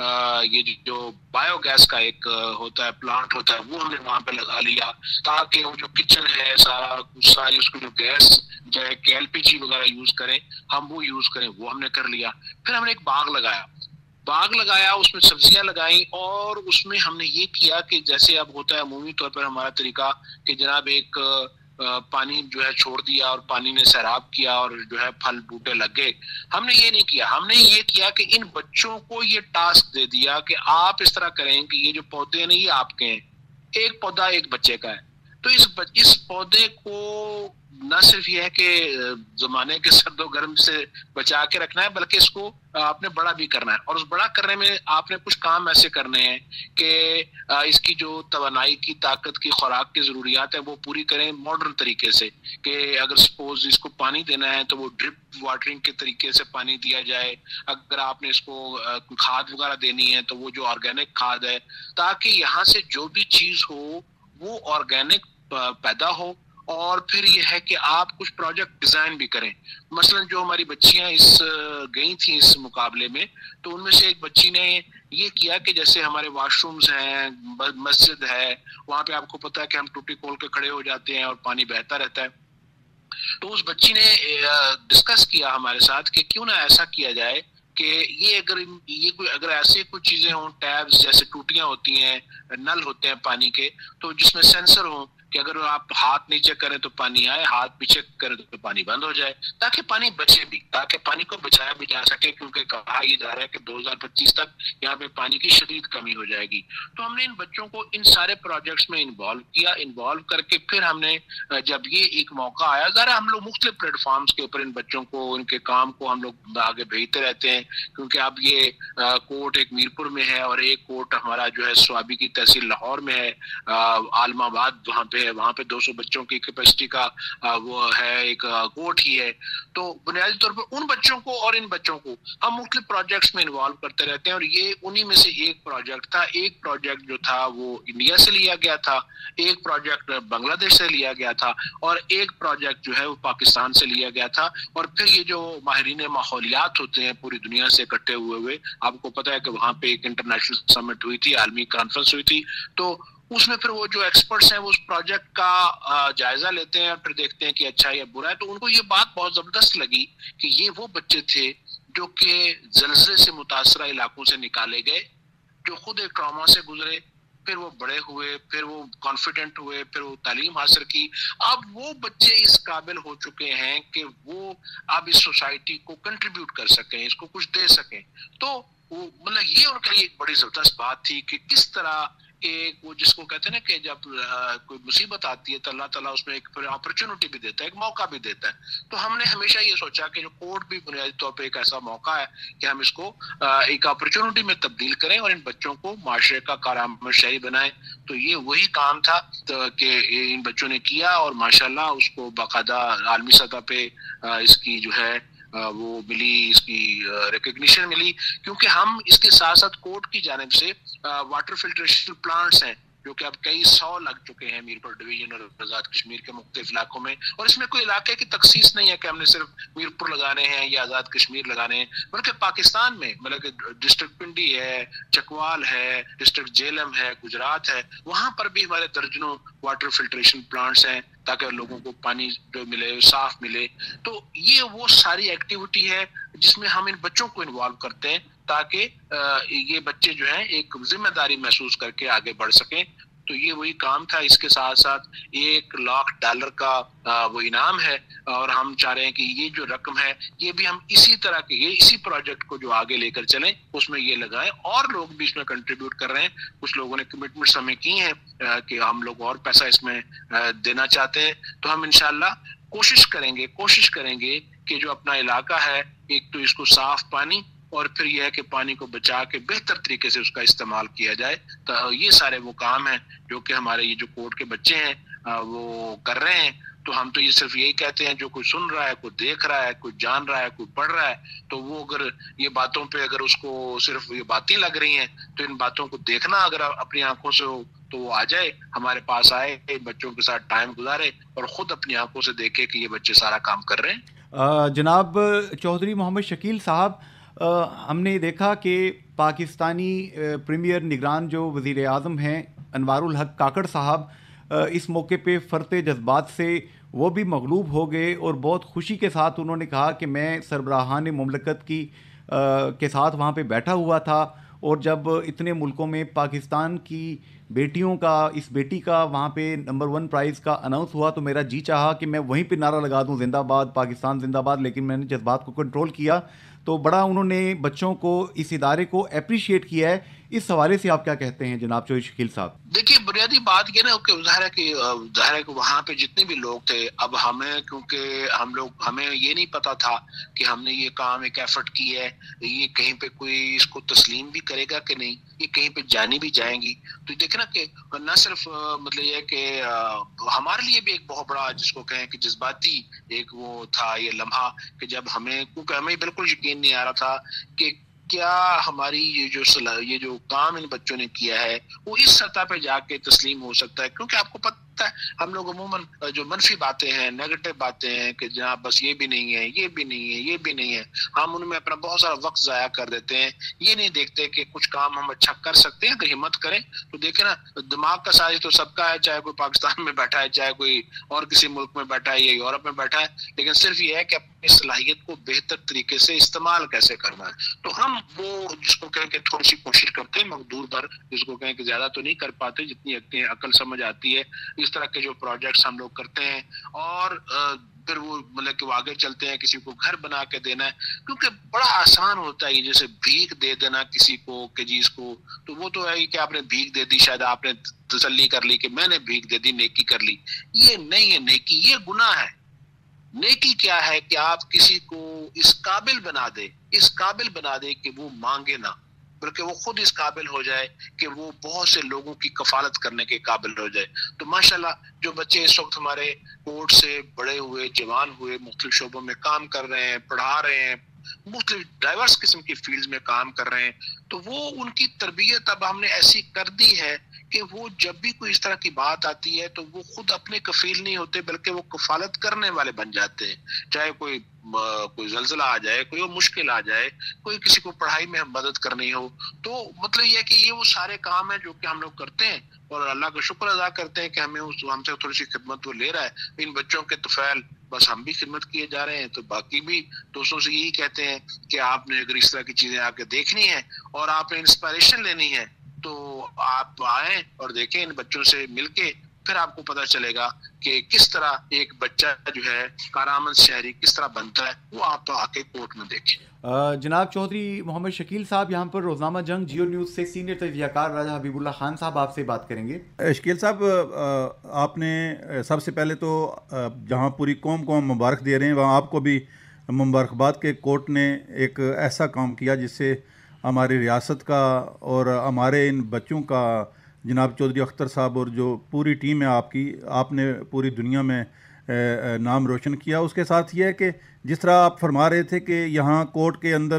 یہ جو بایو گیس کا ایک ہوتا ہے پلانٹ ہوتا ہے وہ ہم نے وہاں پہ لگا لیا تاکہ وہ جو کچن ہے سارا ساری اس کو جو گیس جو ہے کہ ایل پی جی وغیرہ یوز کریں ہم وہ یوز کریں، وہ ہم نے کر لیا. پھر ہم نے ایک باغ لگایا باغ لگایا اس میں سبزیاں لگائیں اور اس میں ہم نے یہ کیا کہ جیسے اب ہوتا ہے عمومی طور پر ہمارا طریقہ کہ جناب ایک پانی جو ہے چھوڑ دیا اور پانی نے سیراب کیا اور جو ہے پھل بوٹے لگ گئے. ہم نے یہ نہیں کیا. ہم نے یہ کیا کہ ان بچوں کو یہ ٹاسک دے دیا کہ آپ اس طرح کریں کہ یہ جو پودے ہیں یہ آپ کے ہیں، ایک پودا ایک بچے کا ہے. تو اس اس پودے کو نہ صرف یہ ہے کہ زمانے کے سرد و گرم سے بچا کے رکھنا ہے بلکہ اس کو آپ نے بڑا بھی کرنا ہے, اور اس بڑا کرنے میں آپ نے کچھ کام ایسے کرنے ہیں کہ اس کی جو توانائی کی طاقت کی خوراک کی ضروریات ہیں وہ پوری کریں ماڈرن طریقے سے, کہ اگر سپوز اس کو پانی دینا ہے تو وہ ڈرپ واٹرنگ کے طریقے سے پانی دیا جائے, اگر آپ نے اس کو کھاد وغیرہ دینی ہے تو وہ جو آرگینک کھاد ہے, تاکہ یہاں سے جو بھی چیز ہو وہ آرگینک پیدا ہو. اور پھر یہ ہے کہ آپ کچھ پروجیکٹ ڈیزائن بھی کریں. مثلا جو ہماری بچیاں اس گئی تھیں اس مقابلے میں, تو ان میں سے ایک بچی نے یہ کیا کہ جیسے ہمارے واش رومز ہیں, مسجد ہے, وہاں پہ آپ کو پتا ہے کہ ہم ٹوٹی کھول کے کھڑے ہو جاتے ہیں اور پانی بہتا رہتا ہے. تو اس بچی نے ڈسکس کیا ہمارے ساتھ کہ کیوں نہ ایسا کیا جائے کہ یہ اگر یہ کوئی اگر ایسے کچھ چیزیں ہوں, ٹیبز جیسے ٹوٹیاں ہوتی ہیں, نل ہوتے ہیں پانی کے, تو جس میں سینسر ہوں کہ اگر آپ ہاتھ نیچے کریں تو پانی آئے, ہاتھ پیچھے کریں تو پانی بند ہو جائے, تاکہ پانی بچے بھی, تاکہ پانی کو بچایا بھی جا سکے, کیونکہ کہا یہ جا رہا ہے کہ دو ہزار پچیس تک یہاں پہ پانی کی شدید کمی ہو جائے گی. تو ہم نے ان بچوں کو ان سارے پروجیکٹس میں انوالو کیا. انوالو کر کے پھر ہم نے جب یہ ایک موقع آیا, ذرا ہم لوگ مختلف پلیٹ فارمز کے اوپر ان بچوں کو ان کے کام کو ہم لوگ آگے بھیجتے رہتے ہیں, کیونکہ اب یہ کوٹ ایک میرپور میں ہے اور ایک کوٹ ہمارا جو ہے سوابی کی تحصیل لاہور میں ہے, عالم آباد وہاں پہ ہے, وہاں پہ دو سو بچوں کی کیپیسٹی کا وہ ہے ایک کوٹ ہی ہے. تو بنیادی طور پر ان بچوں کو اور ان بچوں کو ہم مختلف پروجیکٹس میں انوالو کرتے رہتے ہیں, اور یہ انہی میں سے ایک پروجیکٹ تھا. ایک پروجیکٹ جو تھا وہ انڈیا سے لیا گیا تھا, ایک پروجیکٹ بنگلہ دیش سے لیا گیا تھا, اور ایک پروجیکٹ جو ہے وہ پاکستان سے لیا گیا تھا. اور پھر یہ جو ماہرین ماحولیات ہوتے ہیں پوری دنیا سے اکٹھے ہوئے ہوئے, آپ کو پتا ہے کہ وہاں پہ ایک انٹرنیشنل سمٹ ہوئی تھی, عالمی کانفرنس ہوئی تھی, تو اس میں پھر وہ جو ایکسپرٹس ہیں وہ اس پروجیکٹ کا جائزہ لیتے ہیں اور پھر دیکھتے ہیں کہ اچھا یا برا ہے. تو ان کو یہ بات بہت زبردست لگی کہ یہ وہ بچے تھے جو کہ زلزلے سے متاثرہ علاقوں سے نکالے گئے, جو خود ایک ٹراما سے گزرے, پھر وہ بڑے ہوئے, پھر وہ کانفیڈنٹ ہوئے, پھر وہ تعلیم حاصل کی. اب وہ بچے اس قابل ہو چکے ہیں کہ وہ اب اس سوسائٹی کو کنٹریبیوٹ کر سکیں, اس کو کچھ دے سکیں. تو وہ مطلب یہ ان کے لیے ایک بڑی زبردست بات تھی کہ کس طرح ایک وہ جس کو کہتے ہیں نا کہ جب کوئی مصیبت آتی ہے تو اللہ تعالیٰ اس میں ایک پھر اپرچونٹی بھی دیتا ہے, ایک موقع بھی دیتا ہے. تو ہم نے ہمیشہ یہ سوچا کہ جو کوڈ بھی بنیادی طور پہ ایک ایسا موقع ہے کہ ہم اس کو ایک اپرچونٹی میں تبدیل کریں اور ان بچوں کو معاشرے کا کارآمد شہری بنائیں. تو یہ وہی کام تھا کہ ان بچوں نے کیا, اور ماشاءاللہ اس کو باقاعدہ عالمی سطح پہ اس کی جو ہے وہ ملی, اس کی ریکگنیشن ملی, کیونکہ ہم اس کے ساتھ ساتھ کوٹ کی جانب سے واٹر فلٹریشن پلانٹس ہیں جو کہ اب کئی سو لگ چکے ہیں میرپور ڈویژن اور آزاد کشمیر کے مختلف علاقوں میں. اور اس میں کوئی علاقے کی تخصیص نہیں ہے کہ ہم نے صرف میرپور لگانے ہیں یا آزاد کشمیر لگانے ہیں, بلکہ پاکستان میں مطلب کہ ڈسٹرکٹ پنڈی ہے, چکوال ہے, ڈسٹرکٹ جیلم ہے, گجرات ہے, وہاں پر بھی ہمارے درجنوں واٹر فلٹریشن پلانٹس ہیں تاکہ لوگوں کو پانی جو ملے صاف ملے. تو یہ وہ ساری ایکٹیویٹی ہے جس میں ہم ان بچوں کو انوالو کرتے ہیں تاکہ یہ بچے جو ہیں ایک ذمہ داری محسوس کر کے آگے بڑھ سکیں. تو یہ وہی کام تھا. اس کے ساتھ ساتھ ایک لاکھ ڈالر کا وہ انعام ہے, اور ہم چاہ رہے ہیں کہ یہ جو رقم ہے یہ بھی ہم اسی طرح کے یہ اسی پروجیکٹ کو جو آگے لے کر چلیں اس میں یہ لگائیں. اور لوگ بھی اس میں کنٹریبیوٹ کر رہے ہیں, کچھ لوگوں نے کمٹمنٹس ہمیں کی ہیں کہ ہم لوگ اور پیسہ اس میں دینا چاہتے ہیں. تو ہم انشاءاللہ کوشش کریں گے کوشش کریں گے کہ جو اپنا علاقہ ہے ایک تو اس کو صاف پانی, اور پھر یہ ہے کہ پانی کو بچا کے بہتر طریقے سے اس کا استعمال کیا جائے. تو یہ سارے وہ کام ہیں جو کہ ہمارے یہ جو کوٹ کے بچے ہیں وہ کر رہے ہیں. تو ہم تو یہ صرف یہی کہتے ہیں جو کوئی سن رہا ہے, کوئی دیکھ رہا ہے, کوئی جان رہا ہے, کوئی پڑھ رہا ہے, تو وہ اگر یہ باتوں پہ اگر اس کو صرف یہ باتیں لگ رہی ہیں تو ان باتوں کو دیکھنا اگر اپنی آنکھوں سے ہو تو وہ آ جائے, ہمارے پاس آئے, بچوں کے ساتھ ٹائم گزارے اور خود اپنی آنکھوں سے دیکھے کہ یہ بچے سارا کام کر رہے ہیں. جناب چودھری محمد شکیل صاحب, ہم نے دیکھا کہ پاکستانی پریمیئر نگران جو وزیر اعظم ہیں انوار الحق کاکڑ صاحب, اس موقع پہ فرط جذبات سے وہ بھی مغلوب ہو گئے اور بہت خوشی کے ساتھ انہوں نے کہا کہ میں سربراہان مملکت کی کے ساتھ وہاں پہ بیٹھا ہوا تھا, اور جب اتنے ملکوں میں پاکستان کی بیٹیوں کا اس بیٹی کا وہاں پہ نمبر ون پرائز کا اناؤنس ہوا تو میرا جی چاہا کہ میں وہیں پہ نعرہ لگا دوں زندہ باد پاکستان زندہ باد, لیکن میں نے جذبات کو کنٹرول کیا. تو بڑا انہوں نے بچوں کو اس ادارے کو اپریشیٹ کیا ہے. اس حوالے سے آپ کیا کہتے ہیں جناب چودھری شکیل صاحب؟ دیکھیے بنیادی بات یہ نا کہ ظاہر ہے کہ ظاہر ہے کہ وہاں پہ جتنے بھی لوگ تھے، اب ہمیں کیونکہ ہم لوگ ہمیں یہ نہیں پتا تھا کہ ہم نے یہ کام ایک ایفرٹ کی ہے، یہ کہیں پہ کوئی اس کو تسلیم بھی کرے گا کہ نہیں، یہ کہیں پہ جانی بھی جائیں گی. تو دیکھیں نا کہ نہ صرف مطلب یہ کہ ہمارے لیے بھی ایک بہت بڑا جس کو کہیں کہ جذباتی ایک وہ تھا یہ لمحہ کہ جب ہمیں کیونکہ ہمیں بالکل یقین نہیں آ رہا تھا کہ کیا ہماری یہ جو یہ جو کام ان بچوں نے کیا ہے وہ اس سطح پہ جا کے تسلیم ہو سکتا ہے. کیونکہ آپ کو پتہ ہے ہم لوگ عموماً جو منفی باتیں ہیں، نیگیٹو باتیں ہیں کہ جناب بس یہ بھی نہیں ہے، یہ بھی نہیں ہے، یہ بھی نہیں ہے، ہم ان میں اپنا بہت سارا وقت ضائع کر دیتے ہیں. یہ نہیں دیکھتے کہ کچھ کام ہم اچھا کر سکتے ہیں اگر ہمت کریں. تو دیکھیں نا دماغ کا سائز تو سب کا ہے، چاہے کوئی پاکستان میں بیٹھا ہے، چاہے کوئی اور کسی ملک میں بیٹھا ہے یا یورپ میں بیٹھا ہے، لیکن صرف یہ ہے کہ اپنی صلاحیت کو بہتر طریقے سے استعمال کیسے کرنا ہے. تو ہم وہ جس کو کہیں کہ تھوڑی سی کوشش کرتے ہیں مقدور پر، جس کو کہیں کہ زیادہ تو نہیں کر پاتے جتنی عقل سمجھ آتی ہے. اس طرح کے جو پروجیکٹس ہم لوگ کرتے ہیں اور پھر وہ مطلب کہ وہ آگے چلتے ہیں. کسی کو گھر بنا کے دینا ہے کیونکہ بڑا آسان ہوتا ہے یہ جیسے بھیک دے دینا کسی کو کہ جی اس کو، تو وہ تو ہے کہ آپ نے بھیک دے دی، شاید آپ نے تسلی کر لی کہ میں نے بھیک دے دی، نیکی کر لی. یہ نہیں ہے نیکی، یہ گناہ ہے. نیکی کیا ہے کہ آپ کسی کو اس قابل بنا دے اس قابل بنا دے کہ وہ مانگے نہ، بلکہ وہ خود اس قابل ہو جائے کہ وہ بہت سے لوگوں کی کفالت کرنے کے قابل ہو جائے. تو ماشاءاللہ جو بچے اس وقت ہمارے کوٹ سے بڑے ہوئے، جوان ہوئے، مختلف شعبوں میں کام کر رہے ہیں، پڑھا رہے ہیں، مختلف ڈائیورس قسم کی فیلڈز میں کام کر رہے ہیں، تو وہ ان کی تربیت اب ہم نے ایسی کر دی ہے کہ وہ جب بھی کوئی اس طرح کی بات آتی ہے تو وہ خود اپنے کفیل نہیں ہوتے بلکہ وہ کفالت کرنے والے بن جاتے ہیں. چاہے کوئی کوئی زلزلہ آ جائے، کوئی مشکل آ جائے، کوئی کسی کو پڑھائی میں مدد کرنی ہو، تو مطلب یہ ہے کہ یہ وہ سارے کام ہیں جو کہ ہم لوگ کرتے ہیں اور اللہ کا شکر ادا کرتے ہیں کہ ہمیں اس ہم سے تھوڑی سی خدمت وہ لے رہا ہے. ان بچوں کے طفیل بس ہم بھی خدمت کیے جا رہے ہیں. تو باقی بھی دوستوں سے یہی کہتے ہیں کہ آپ نے اگر اس طرح کی چیزیں آ کے دیکھنی ہے اور آپ نے انسپائریشن لینی ہے تو آپ آئیں اور دیکھیں ان بچوں سے مل کے، پھر آپ کو پتہ چلے گا کہ کس طرح ایک بچہ جو ہے کارآمد شہری کس طرح بنتا ہے. وہ آپ آ کے کوٹ میں دیکھیں. جناب چودھری محمد شکیل صاحب یہاں پر روزنامہ جنگ جیو نیوز سے سینئر تجزیہ کار راجہ حبیب اللہ خان صاحب آپ سے بات کریں گے. شکیل صاحب، آپ نے سب سے پہلے تو جہاں پوری قوم کو مبارک دے رہے ہیں وہاں آپ کو بھی مبارکباد کہ کوٹ نے ایک ایسا کام کیا جس سے ہماری ریاست کا اور ہمارے ان بچوں کا، جناب چودھری اختر صاحب اور جو پوری ٹیم ہے آپ کی، آپ نے پوری دنیا میں نام روشن کیا. اس کے ساتھ یہ ہے کہ جس طرح آپ فرما رہے تھے کہ یہاں کوٹ کے اندر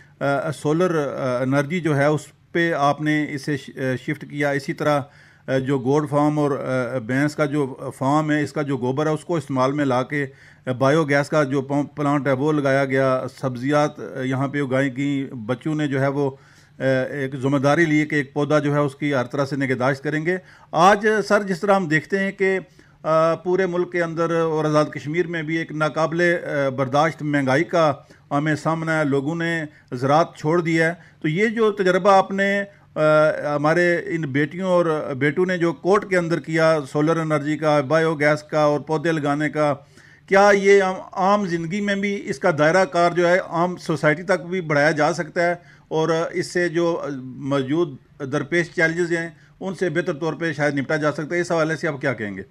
سولر انرجی جو ہے اس پہ آپ نے اسے شفٹ کیا. اسی طرح جو گوڈ فارم اور بھینس کا جو فارم ہے، اس کا جو گوبر ہے اس کو استعمال میں لا کے بایو گیس کا جو پلانٹ ہے وہ لگایا گیا. سبزیات یہاں پہ اگائی گئیں. بچوں نے جو ہے وہ ایک ذمہ داری لی کہ ایک پودا جو ہے اس کی ہر طرح سے نگہداشت کریں گے. آج سر جس طرح ہم دیکھتے ہیں کہ پورے ملک کے اندر اور آزاد کشمیر میں بھی ایک ناقابل برداشت مہنگائی کا ہمیں سامنا ہے، لوگوں نے زراعت چھوڑ دیا ہے. تو یہ جو تجربہ آپ نے ہمارے ان بیٹیوں اور بیٹوں نے جو کوٹ کے اندر کیا، سولر انرجی کا، بایو گیس کا اور پودے لگانے کا، کیا یہ عام زندگی میں بھی اس کا دائرہ کار جو ہے عام سوسائٹی تک بھی بڑھایا جا سکتا ہے اور اس سے جو موجود درپیش چیلنجز ہیں ان سے بہتر طور پہ شاید نپٹا جا سکتا ہے؟ اس حوالے سے آپ کیا کہیں گے؟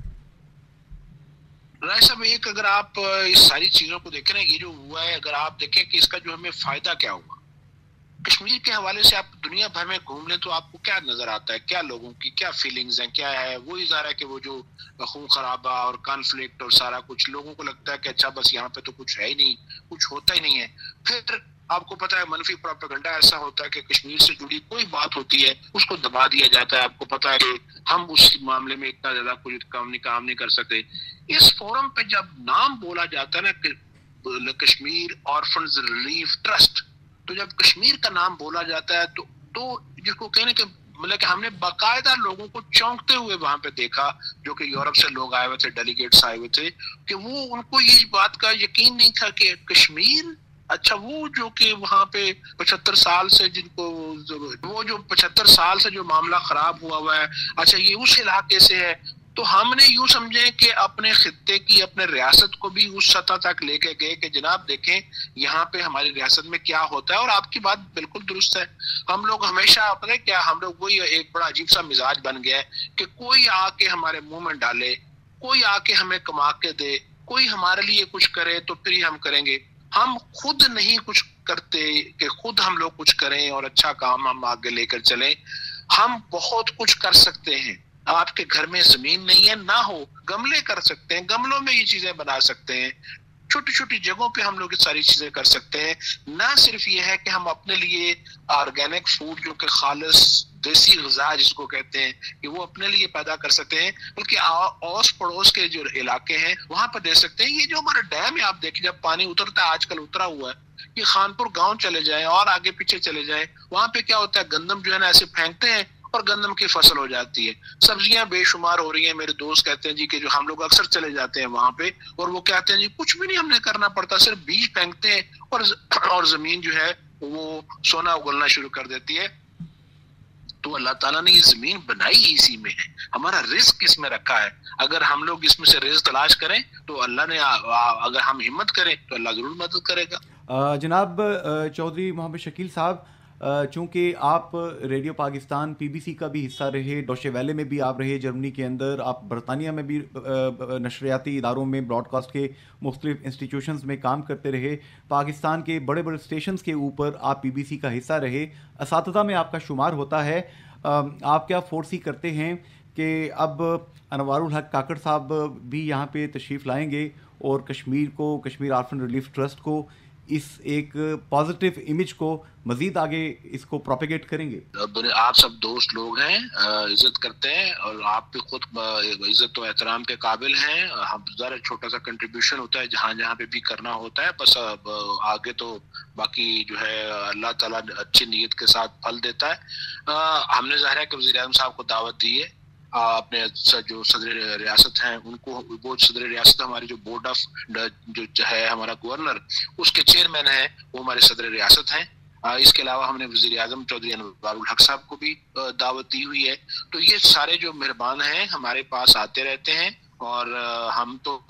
رائے صاحب، ایک اگر آپ اس ساری چیزوں کو دیکھیں نا، یہ جو ہوا ہے اگر آپ دیکھیں کہ اس کا جو ہمیں فائدہ کیا ہوا کشمیر کے حوالے سے، آپ دنیا بھر میں گھوم لیں تو آپ کو کیا نظر آتا ہے، کیا لوگوں کی کیا فیلنگز ہیں، کیا ہے وہی ظاہر ہے کہ وہ جو خون خرابہ اور کانفلکٹ اور سارا کچھ، لوگوں کو لگتا ہے کہ اچھا بس یہاں پہ تو کچھ ہے ہی نہیں، کچھ ہوتا ہی نہیں ہے. پھر آپ کو پتا ہے منفی پروپیگنڈا ایسا ہوتا ہے کہ کشمیر سے جڑی کوئی بات ہوتی ہے اس کو دبا دیا جاتا ہے. آپ کو پتا ہے کہ ہم اس معاملے میں اتنا زیادہ کچھ کام نہیں کام نہیں کر سکتے. اس فورم پہ جب نام بولا جاتا ہے نا کشمیر آرفنز ریلیف ٹرسٹ، تو جب کشمیر کا نام بولا جاتا ہے تو تو جس کو کہنے کہ مطلب کہ ہم نے باقاعدہ لوگوں کو چونکتے ہوئے وہاں پہ دیکھا، جو کہ یورپ سے لوگ آئے ہوئے تھے، ڈیلیگیٹس آئے ہوئے تھے، کہ وہ ان کو یہ بات کا یقین نہیں تھا کہ کشمیر، اچھا وہ جو کہ وہاں پہ پچہتر سال سے جن کو وہ جو پچہتر سال سے جو معاملہ خراب ہوا ہوا ہے، اچھا یہ اس علاقے سے ہے. تو ہم نے یوں سمجھے کہ اپنے خطے کی اپنے ریاست کو بھی اس سطح تک لے کے گئے کہ جناب دیکھیں یہاں پہ ہماری ریاست میں کیا ہوتا ہے. اور آپ کی بات بالکل درست ہے. ہم لوگ ہمیشہ پتہ ہے کیا, ہم لوگ وہی ایک بڑا عجیب سا مزاج بن گیا ہے کہ کوئی آ کے ہمارے منہ میں ڈالے, کوئی آ کے ہمیں کما کے دے, کوئی ہمارے لیے کچھ کرے تو پھر ہی ہم کریں گے. ہم خود نہیں کچھ کرتے کہ خود ہم لوگ کچھ کریں اور اچھا کام ہم آگے لے کر چلیں. ہم بہت کچھ کر سکتے ہیں. آپ کے گھر میں زمین نہیں ہے, نہ ہو گملے کر سکتے ہیں, گملوں میں یہ چیزیں بنا سکتے ہیں. چھوٹی چھوٹی جگہوں پہ ہم لوگ یہ ساری چیزیں کر سکتے ہیں. نہ صرف یہ ہے کہ ہم اپنے لیے آرگینک فوڈ جو کہ خالص دیسی غذا جس کو کہتے ہیں کہ وہ اپنے لیے پیدا کر سکتے ہیں, بلکہ اوس پڑوس کے جو علاقے ہیں وہاں پر دے سکتے ہیں. یہ جو ہمارا ڈیم ہے آپ دیکھیں جب پانی اترتا ہے, آج کل اترا ہوا ہے, یہ خانپور گاؤں چلے جائیں اور آگے پیچھے چلے جائیں, وہاں پہ کیا ہوتا ہے گندم جو ہے نا ایسے پھینکتے ہیں اور گندم کی فصل ہو جاتی ہے. سبزیاں بے شمار ہو رہی ہیں. میرے دوست کہتے ہیں جی کہ جو ہم لوگ اکثر چلے جاتے ہیں وہاں پہ اور وہ کہتے ہیں جی کچھ بھی نہیں ہم نے کرنا پڑتا, صرف بیج پھینکتے ہیں اور اور زمین جو ہے وہ سونا اگلنا شروع کر دیتی ہے. تو اللہ تعالیٰ نے یہ زمین بنائی اسی میں ہے, ہمارا رزق اس میں رکھا ہے. اگر ہم لوگ اس میں سے رزق تلاش کریں تو اللہ نے, اگر ہم ہمت کریں تو اللہ ضرور مدد کرے گا. جناب چودھری محمد شکیل صاحب, چونکہ آپ radio Pakistan P B C کا بھی حصہ رہے, ڈوشے ویلے میں بھی آپ رہے, جرمنی کے اندر آپ برطانیہ میں بھی نشریاتی اداروں میں براڈ کاسٹ کے مختلف انسٹیٹیوشنز میں کام کرتے رہے, پاکستان کے بڑے بڑے اسٹیشنز کے اوپر آپ پی بی سی کا حصہ رہے, اساتذہ میں آپ کا شمار ہوتا ہے. آپ کیا فورسی کرتے ہیں کہ اب انوار الحق کاکڑ صاحب بھی یہاں پہ تشریف لائیں گے اور کشمیر کو, کشمیر آرفن ریلیف ٹرسٹ کو, اس ایک پازیٹیو امیج کو مزید آگے اس کو پروپیگیٹ کریں گے؟ آپ سب دوست لوگ ہیں, عزت کرتے ہیں اور آپ بھی خود عزت و احترام کے قابل ہیں. ہم ذرا چھوٹا سا کنٹریبیوشن ہوتا ہے جہاں جہاں پہ بھی کرنا ہوتا ہے, بس آگے تو باقی جو ہے اللہ تعالیٰ اچھی نیت کے ساتھ پھل دیتا ہے. ہم نے ظاہر ہے کہ وزیر اعظم صاحب کو دعوت دی ہے, اپنے جو صدر ریاست ہیں ان کو, وہ صدر ریاست ہماری جو بورڈ آف جو ہے ہمارا گورنر اس کے چیئرمین ہیں وہ ہمارے صدر ریاست ہیں. اس کے علاوہ ہم نے وزیر اعظم چودھری انوار الحق صاحب کو بھی دعوت دی ہوئی ہے. تو یہ سارے جو مہربان ہیں ہمارے پاس آتے رہتے ہیں اور ہم تو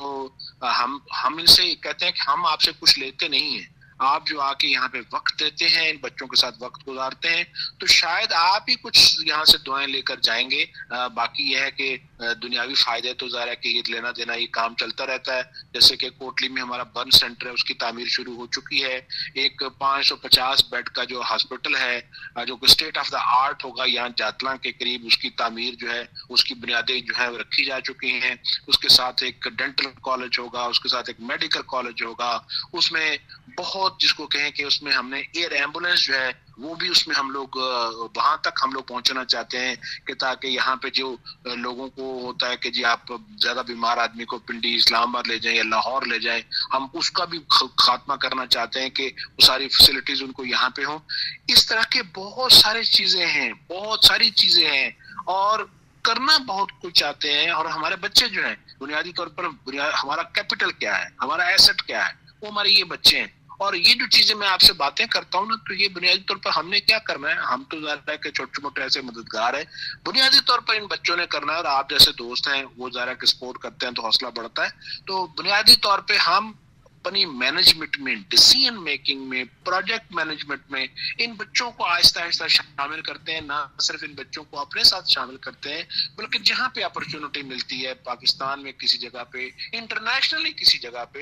ہم ہم ان سے کہتے ہیں کہ ہم آپ سے کچھ لیتے نہیں ہیں. آپ جو آ کے یہاں پہ وقت دیتے ہیں, ان بچوں کے ساتھ وقت گزارتے ہیں, تو شاید آپ ہی کچھ یہاں سے دعائیں لے کر جائیں گے. باقی یہ ہے کہ دنیاوی فائدے تو ظاہر ہے کہ یہ لینا دینا یہ کام چلتا رہتا ہے. جیسے کہ کوٹلی میں ہمارا برن سینٹر ہے, اس کی تعمیر شروع ہو چکی ہے. ایک پانچ سو پچاس بیڈ کا جو ہاسپٹل ہے جو کہ اسٹیٹ آف دا آرٹ ہوگا یہاں جاتلاں کے قریب, اس کی تعمیر جو ہے اس کی بنیادیں جو ہے رکھی جا چکی ہیں. اس کے ساتھ ایک ڈینٹل کالج ہوگا, اس کے ساتھ ایک میڈیکل کالج ہوگا. اس میں بہت جس کو کہیں کہ اس میں ہم نے ایئر ایمبولینس جو ہے وہ بھی اس میں ہم لوگ وہاں تک ہم لوگ پہنچنا چاہتے ہیں کہ تاکہ یہاں پہ جو لوگوں کو ہوتا ہے کہ جی آپ زیادہ بیمار آدمی کو پنڈی اسلام آباد لے جائیں یا لاہور لے جائیں, ہم اس کا بھی خاتمہ کرنا چاہتے ہیں کہ وہ ساری فیسلٹیز ان کو یہاں پہ ہوں. اس طرح کے بہت ساری چیزیں ہیں, بہت ساری چیزیں ہیں اور کرنا بہت کچھ چاہتے ہیں. اور ہمارے بچے جو ہیں بنیادی طور پر ہمارا کیپٹل کیا ہے, ہمارا ایسٹ کیا ہے, وہ ہمارے یہ بچے ہیں. اور یہ جو چیزیں میں آپ سے باتیں کرتا ہوں نا, تو یہ بنیادی طور پر ہم نے کیا کرنا ہے, ہم تو ظاہر ہے کہ چھوٹے موٹے ایسے مددگار ہیں, بنیادی طور پر ان بچوں نے کرنا ہے. اور آپ جیسے دوست ہیں وہ ظاہر ہے کہ سپورٹ کرتے ہیں تو حوصلہ بڑھتا ہے. تو بنیادی طور پہ ہم اپنی مینجمنٹ میں, ڈیسیژن میکنگ میں, پروجیکٹ مینجمنٹ میں ان بچوں کو آہستہ آہستہ شامل کرتے ہیں. نہ صرف ان بچوں کو اپنے ساتھ شامل کرتے ہیں بلکہ جہاں پہ اپرچونٹی ملتی ہے پاکستان میں کسی جگہ پہ, انٹرنیشنلی کسی جگہ پہ,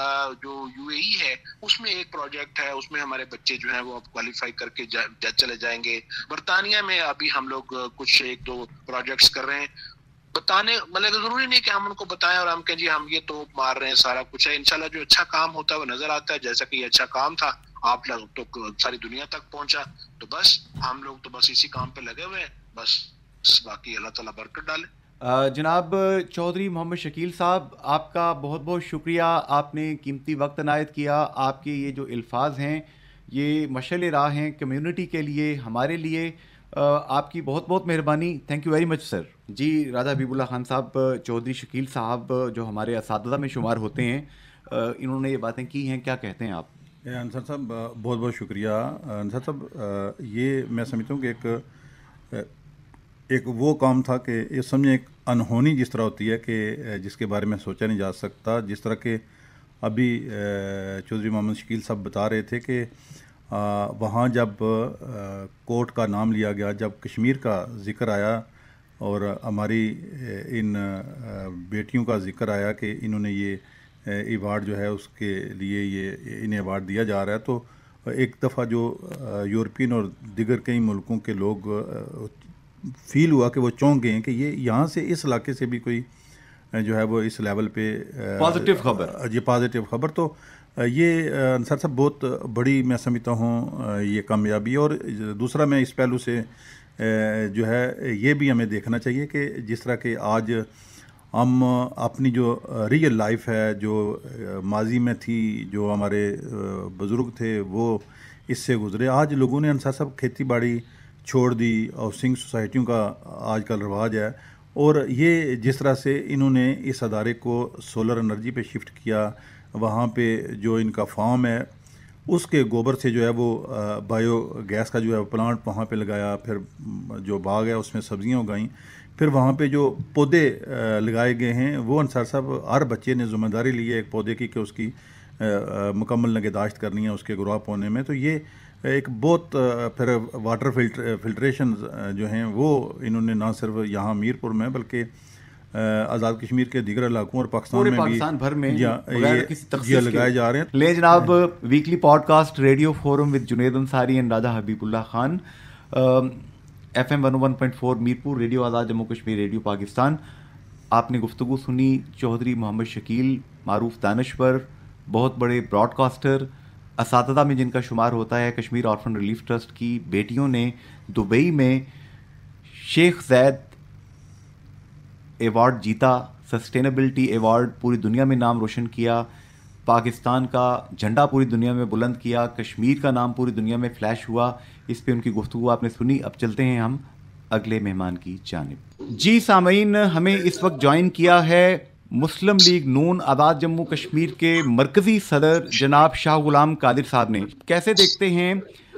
جو یو اے ای ہے اس میں ایک پروجیکٹ ہے, اس میں ہمارے بچے جو ہیں وہ اب کوالیفائی کر کے جا چلے جائیں گے. برطانیہ میں ابھی ہم لوگ کچھ ایک دو پروجیکٹس کر رہے ہیں. بتانے مطلب ضروری نہیں کہ ہم ان کو بتائیں اور ہم کہیں جی ہم یہ تو مار رہے ہیں, سارا کچھ ہے. انشاءاللہ جو اچھا کام ہوتا ہے وہ نظر آتا ہے, جیسا کہ یہ اچھا کام تھا آپ لوگ تو ساری دنیا تک پہنچا. تو بس ہم لوگ تو بس اسی کام پہ لگے ہوئے ہیں, بس باقی اللہ تعالیٰ برکت ڈالے. جناب چودھری محمد شکیل صاحب, آپ کا بہت بہت شکریہ, آپ نے قیمتی وقت عنایت کیا. آپ کے یہ جو الفاظ ہیں یہ مشعل راہ ہیں کمیونٹی کے لیے, ہمارے لیے. آپ کی بہت بہت مہربانی. Thank you very much sir. جی راجہ حبیب اللہ خان صاحب, چودھری شکیل صاحب جو ہمارے اساتذہ میں شمار ہوتے ہیں, انہوں نے یہ باتیں کی ہیں, کیا کہتے ہیں آپ؟ انصر صاحب بہت بہت شکریہ. انصر صاحب یہ میں سمجھتا ہوں کہ ایک ایک وہ کام تھا کہ یہ سمجھیں ایک انہونی جس طرح ہوتی ہے کہ جس کے بارے میں سوچا نہیں جا سکتا. جس طرح کہ ابھی چودھری محمد شکیل صاحب بتا رہے تھے کہ وہاں جب کورٹ کا نام لیا گیا, جب کشمیر کا ذکر آیا اور ہماری ان بیٹیوں کا ذکر آیا کہ انہوں نے یہ ایوارڈ جو ہے اس کے لیے یہ انہیں ایوارڈ دیا جا رہا ہے, تو ایک دفعہ جو یورپین اور دیگر کئی ملکوں کے لوگ فیل ہوا کہ وہ چونک گئے ہیں کہ یہ یہاں سے اس علاقے سے بھی کوئی جو ہے وہ اس لیول پہ پازیٹیو خبر, یہ پازیٹیو خبر. تو یہ انصار صاحب بہت بڑی میں سمجھتا ہوں یہ کامیابی. اور دوسرا میں اس پہلو سے جو ہے یہ بھی ہمیں دیکھنا چاہیے کہ جس طرح کہ آج ہم اپنی جو ریئل لائف ہے جو ماضی میں تھی, جو ہمارے بزرگ تھے وہ اس سے گزرے, آج لوگوں نے انصار صاحب کھیتی باڑی چھوڑ دی, ہاؤسنگ سوسائٹیوں کا آج کل رواج ہے. اور یہ جس طرح سے انہوں نے اس ادارے کو سولر انرجی پہ شفٹ کیا, وہاں پہ جو ان کا فارم ہے اس کے گوبر سے جو ہے وہ بایو گیس کا جو ہے پلانٹ وہاں پہ لگایا, پھر جو باغ ہے اس میں سبزیاں اگائیں, پھر وہاں پہ جو پودے لگائے گئے ہیں وہ انصار صاحب ہر بچے نے ذمہ داری لی ہے ایک پودے کی کہ اس کی مکمل نگہداشت کرنی ہے اس کے گرو اپ ہونے میں. تو یہ ایک بہت پھر واٹر فلٹر فلٹریشن جو ہیں وہ انہوں نے نہ صرف یہاں میر پور میں بلکہ آزاد کشمیر کے دیگر علاقوں اور پاکستان میں بھی پاکستان بھر میں یہ لگائے جا رہے ہیں. لے جناب, weekly podcast radio forum with Junaid Ansari and Raja Habib Allah Khan, F M one one point four Mirpur, radio Azad Jammu Kashmir, radio Pakistan. آپ نے گفتگو سنی چودھری محمد شکیل, معروف دانشور, بہت بڑے براڈ کاسٹر, اساتذہ میں جن کا شمار ہوتا ہے. کشمیر آرفن ریلیف ٹرسٹ کی بیٹیوں نے دبئی میں شیخ زید ایوارڈ جیتا, سسٹینیبلٹی ایوارڈ, پوری دنیا میں نام روشن کیا, پاکستان کا جھنڈا پوری دنیا میں بلند کیا, کشمیر کا نام پوری دنیا میں فلیش ہوا. اس پہ ان کی گفتگو آپ نے سنی. اب چلتے ہیں ہم اگلے مہمان کی جانب. جی سامعین, ہمیں اس وقت جوائن کیا ہے مسلم لیگ نون آزاد جموں کشمیر کے مرکزی صدر جناب شاہ غلام قادر صاحب نے. کیسے دیکھتے ہیں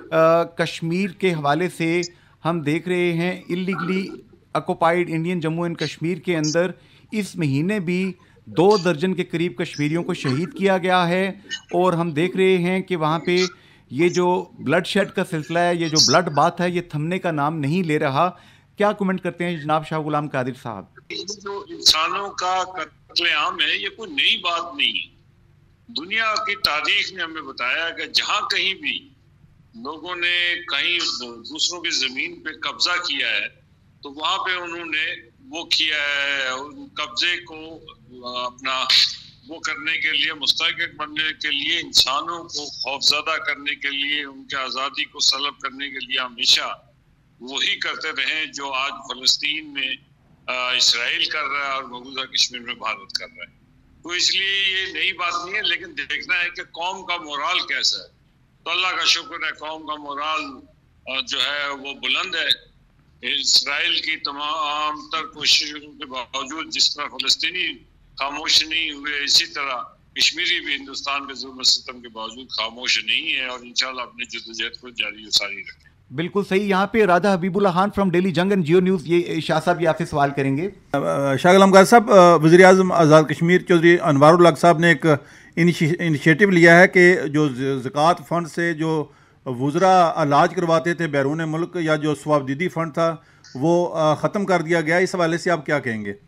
کشمیر کے حوالے سے؟ ہم دیکھ رہے ہیں illegally occupied Indian Jammu and Kashmir کے اندر اس مہینے بھی دو درجن کے قریب کشمیریوں کو شہید کیا گیا ہے, اور ہم دیکھ رہے ہیں کہ وہاں پہ یہ جو بلڈ شیڈ کا سلسلہ ہے, یہ جو بلڈ بات ہے, یہ تھمنے کا نام نہیں لے رہا. کیا کمنٹ کرتے ہیں جناب شاہ غلام قادر صاحب؟ جو انسانوں کا قتل عام ہے یہ کوئی نئی بات نہیں ہے. دنیا کی تاریخ نے ہمیں بتایا کہ جہاں کہیں بھی لوگوں نے کہیں دوسروں کی زمین پہ قبضہ کیا ہے تو وہاں پہ انہوں نے وہ کیا ہے, قبضے کو اپنا وہ کرنے کے لیے, مستحکم بننے کے لیے, انسانوں کو خوفزدہ کرنے کے لیے, ان کے آزادی کو سلب کرنے کے لیے ہمیشہ وہی کرتے رہے جو آج فلسطین میں اسرائیل کر رہا ہے اور مقبوضہ کشمیر میں بھارت کر رہا ہے. تو اس لیے یہ نئی بات نہیں ہے, لیکن دیکھنا ہے کہ قوم کا مورال کیسا ہے. تو اللہ کا شکر ہے قوم کا مورال جو ہے وہ بلند ہے. اسرائیل کی تمام تر کوششوں کے باوجود جس طرح فلسطینی خاموش نہیں ہوئے, اسی طرح کشمیری بھی ہندوستان کے ظلم و ستم کے باوجود خاموش نہیں ہے, اور انشاءاللہ اپنی جدوجہد کو جاری و ساری رکھیں. بالکل صحیح. یہاں پہ راجہ حبیب اللہ Khan from daily Jang and Geo news, یہ شاہ صاحب یہ آپ سے سوال کریں گے. شاہ غلام قادر صاحب, وزیر اعظم آزاد کشمیر چودھری انوار الحق صاحب نے ایک انیشیٹو لیا ہے کہ جو زکوٰۃ فنڈ سے جو وزراء علاج کرواتے تھے بیرون ملک, یا جو ثوابدیدی فنڈ تھا وہ ختم کر دیا گیا. اس حوالے سے آپ کیا کہیں گے؟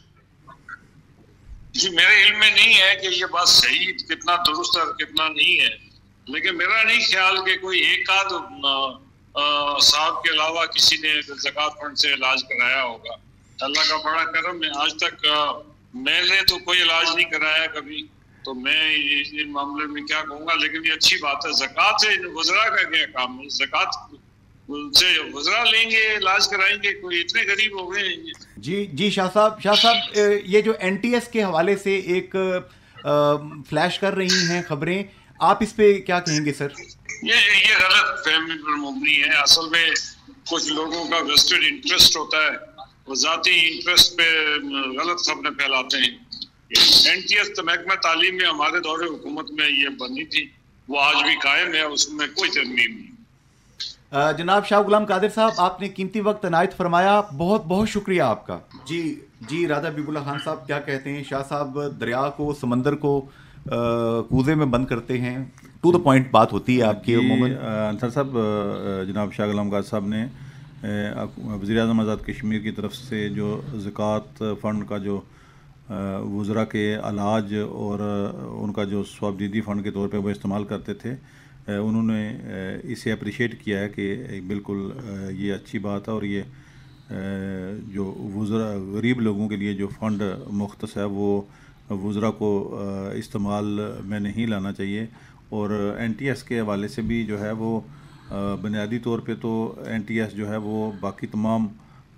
جی میرے علم میں نہیں ہے کہ یہ بات صحیح کتنا درست اور کتنا نہیں ہے, لیکن میرا نہیں خیال کہ کوئی ایک آدھ صاحب کے علاوہ کسی نے زکوٰۃ فنڈ سے علاج کرایا ہوگا. اللہ کا بڑا کرم ہے, آج تک میں نے تو کوئی علاج نہیں کرایا کبھی, تو میں ان معاملے میں کیا کہوں گا. لیکن یہ اچھی بات ہے. زکوٰۃ سے وزراء کا کیا کام ہے؟ زکوٰۃ سے وزراء لیں گے, علاج کرائیں گے, کوئی اتنے غریب ہو گئے ہیں. جی جی شاہ صاحب, شاہ صاحب یہ جو این ٹی ایس کے حوالے سے ایک فلیش کر رہی ہیں خبریں, آپ اس پہ کیا کہیں گے سر؟ یہ یہ غلط فہمی پر مبنی ہے. اصل میں کچھ لوگوں کا ویسٹڈ انٹرسٹ ہوتا ہے, وہ ذاتی انٹرسٹ پہ غلط خبریں پھیلاتے ہیں. این ٹی ایس محکمہ تعلیم میں ہمارے دور حکومت میں یہ بنی تھی, وہ آج بھی قائم ہے, اس میں کوئی ترمیم نہیں. جناب شاہ غلام قادر صاحب، آپ نے قیمتی وقت عنایت فرمایا، بہت بہت شکریہ آپ کا. جی جی راجہ حبیب اللہ خان صاحب کیا کہتے ہیں؟ شاہ صاحب دریا کو، سمندر کو کوزے میں بند کرتے ہیں. ٹو دا پوائنٹ بات ہوتی ہے آپ کی. عموماً انصر صاحب، جناب شاہ غلام قادر صاحب نے وزیر اعظم آزاد کشمیر کی طرف سے جو زکوٰۃ فنڈ کا جو وزراء کے علاج اور ان کا جو ثوابدیدی فنڈ کے طور پہ وہ استعمال کرتے تھے، انہوں نے اسے اپریشیٹ کیا ہے کہ بالکل یہ اچھی بات ہے، اور یہ جو وزراء غریب لوگوں کے لیے جو فنڈ مختص ہے وہ وزراء کو استعمال میں نہیں لانا چاہیے. اور این ٹی ایس کے حوالے سے بھی جو ہے وہ بنیادی طور پہ تو این ٹی ایس جو ہے وہ باقی تمام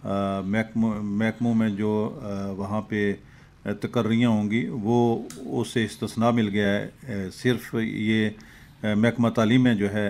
محکموں میں جو وہاں پہ تقرریاں ہوں گی وہ اس سے استثناء مل گیا ہے. صرف یہ محکمہ تعلیم میں جو ہے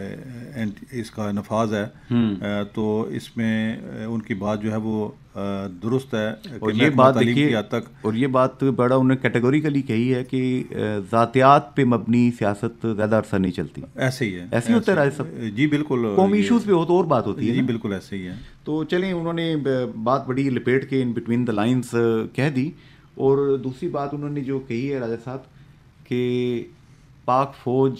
اس کا نفاذ ہے، تو اس میں ان کی بات جو ہے وہ درست ہے. اور یہ بات دیکھیے، اور یہ بات بڑا انہوں نے کیٹیگوریکلی کہی ہے کہ ذاتیات پہ مبنی سیاست زیادہ عرصہ نہیں چلتی. ایسے ہی ہے، ایسے ہی ہوتا ہے راجہ صاحب. جی بالکل، قومی ایشوز پہ ہو تو اور بات ہوتی ہے. جی بالکل ایسے ہی ہے. تو چلیں، انہوں نے بات بڑی لپیٹ کے ان بٹوین دا لائنز کہہ دی. اور دوسری بات انہوں نے جو کہی ہے راجہ صاحب کہ پاک فوج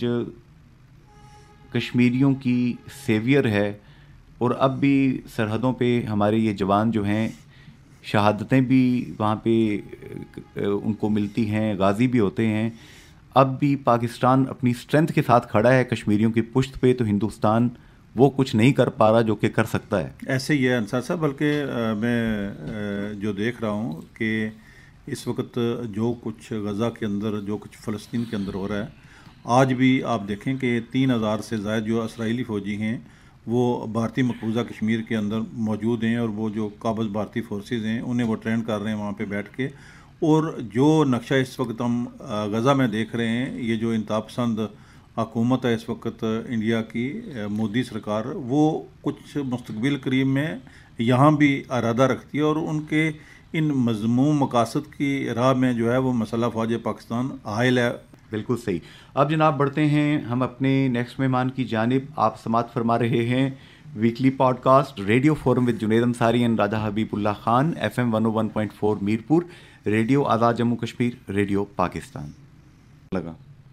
کشمیریوں کی سیویئر ہے، اور اب بھی سرحدوں پہ ہمارے یہ جوان جو ہیں شہادتیں بھی وہاں پہ ان کو ملتی ہیں، غازی بھی ہوتے ہیں. اب بھی پاکستان اپنی اسٹرینتھ کے ساتھ کھڑا ہے کشمیریوں کی پشت پہ، تو ہندوستان وہ کچھ نہیں کر پا رہا جو کہ کر سکتا ہے. ایسے ہی ہے انصار صاحب. بلکہ میں جو دیکھ رہا ہوں کہ اس وقت جو کچھ غزہ کے اندر، جو کچھ فلسطین کے اندر ہو رہا ہے، آج بھی آپ دیکھیں کہ تین ہزار سے زائد جو اسرائیلی فوجی ہیں وہ بھارتی مقبوضہ کشمیر کے اندر موجود ہیں، اور وہ جو قابض بھارتی فورسز ہیں انہیں وہ ٹرین کر رہے ہیں وہاں پہ بیٹھ کے. اور جو نقشہ اس وقت ہم غزہ میں دیکھ رہے ہیں، یہ جو انتہا پسند حکومت ہے اس وقت انڈیا کی، مودی سرکار، وہ کچھ مستقبل قریب میں یہاں بھی ارادہ رکھتی ہے، اور ان کے ان مذموم مقاصد کی راہ میں جو ہے وہ مسلح فوج پاکستان حائل ہے. بالکل صحیح. اب جناب بڑھتے ہیں ہم اپنے نیکسٹ مہمان کی جانب. آپ سماعت فرما رہے ہیں weekly podcast radio forum with Junaid Ansari and Raja Habib Allah Khan, F M one O one point four Mirpur, radio Azad Jammu Kashmir, radio Pakistan. لگا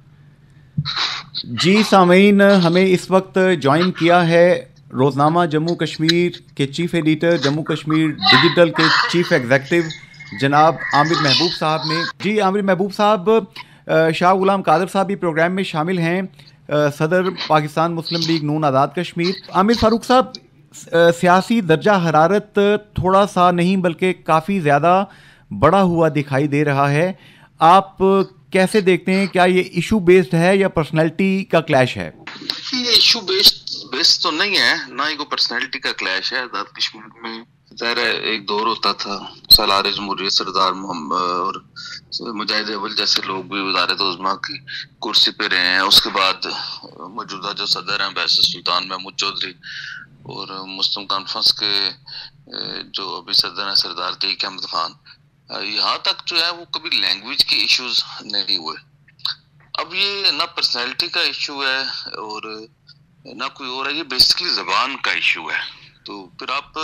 جی سامعین، ہمیں اس وقت جوائن کیا ہے روزنامہ جموں کشمیر کے chief editor, Jammu Kashmir digital کے چیف ایگزیکٹو جناب عامر محبوب صاحب نے. جی عامر محبوب صاحب، شاہ غلام قادر صاحب بھی پروگرام میں شامل ہیں، صدر پاکستان مسلم لیگ نون آزاد کشمیر. عامر فاروق صاحب، سیاسی درجہ حرارت تھوڑا سا نہیں بلکہ کافی زیادہ بڑا ہوا دکھائی دے رہا ہے. آپ کیسے دیکھتے ہیں؟ کیا یہ ایشو بیسڈ ہے یا پرسنالٹی کا کلیش ہے؟ یہ ایشو بیسڈ بیس تو نہیں ہے، نہ ہی کوئی پرسنالٹی کا کلیش ہے. آزاد کشمیر میں ظاہر ہے ایک دور ہوتا تھا، سالار جمہوریت سردار محمد اور مجاہد اول جیسے لوگ بھی وزارت عظمیٰ کی کرسی پہ رہے ہیں. اس کے بعد موجودہ جو صدر ہیں بیسر سلطان محمود چودھری، اور مسلم کانفرنس کے جو ابھی صدر ہیں سردار تیق احمد خان، یہاں تک جو ہے وہ کبھی لینگویج کے ایشوز نہیں ہوئے. اب یہ نہ پرسنالٹی کا ایشو ہے اور نہ کوئی اور ہے، یہ بیسکلی زبان کا ایشو ہے. تو پھر آپ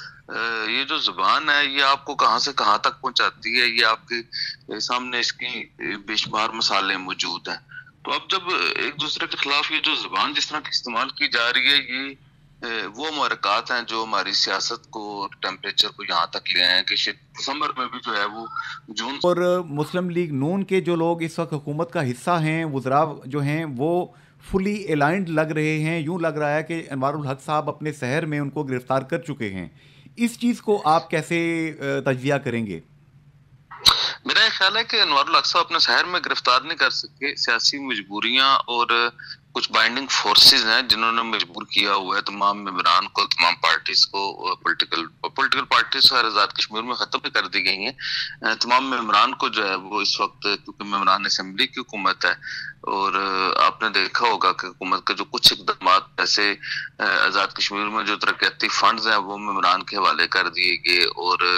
یہ جو زبان ہے یہ آپ کو کہاں سے کہاں تک پہنچاتی ہے، یہ آپ کے سامنے اس کی بے شمار مسالے موجود ہیں. تو اب جب ایک دوسرے کے خلاف یہ جو زبان جس طرح کی استعمال کی جا رہی ہے، یہ وہ محرکات ہیں جو ہماری سیاست کو، ٹیمپریچر کو یہاں تک لے آئے ہیں کہ دسمبر میں بھی جو ہے وہ جون. اور مسلم لیگ نون کے جو لوگ اس وقت حکومت کا حصہ ہیں، وزراء جو ہیں، وہ فلی الائنڈ لگ رہے ہیں. یوں لگ رہا ہے کہ انوار الحق صاحب اپنے شہر میں ان کو گرفتار کر چکے ہیں. اس چیز کو آپ کیسے تجزیہ کریں گے؟ میرا یہ خیال ہے کہ انوار الحق صاحب اپنے شہر میں گرفتار نہیں کر سکے. سیاسی مجبوریاں اور کچھ بائنڈنگ فورسز ہیں جنہوں نے مجبور کیا ہوا ہے تمام ممبران کو، تمام پارٹیز کو. Political political parties Azad Kashmir میں ختم بھی کر دی گئی ہیں. تمام ممبران کو جو ہے وہ اس وقت، کیونکہ ممبران اسمبلی کی حکومت ہے، اور آپ نے دیکھا ہوگا کہ حکومت کے جو کچھ اقدامات ایسے آزاد کشمیر میں جو ترقیاتی فنڈز ہیں وہ ممبران کے حوالے کر دیے گئے، اور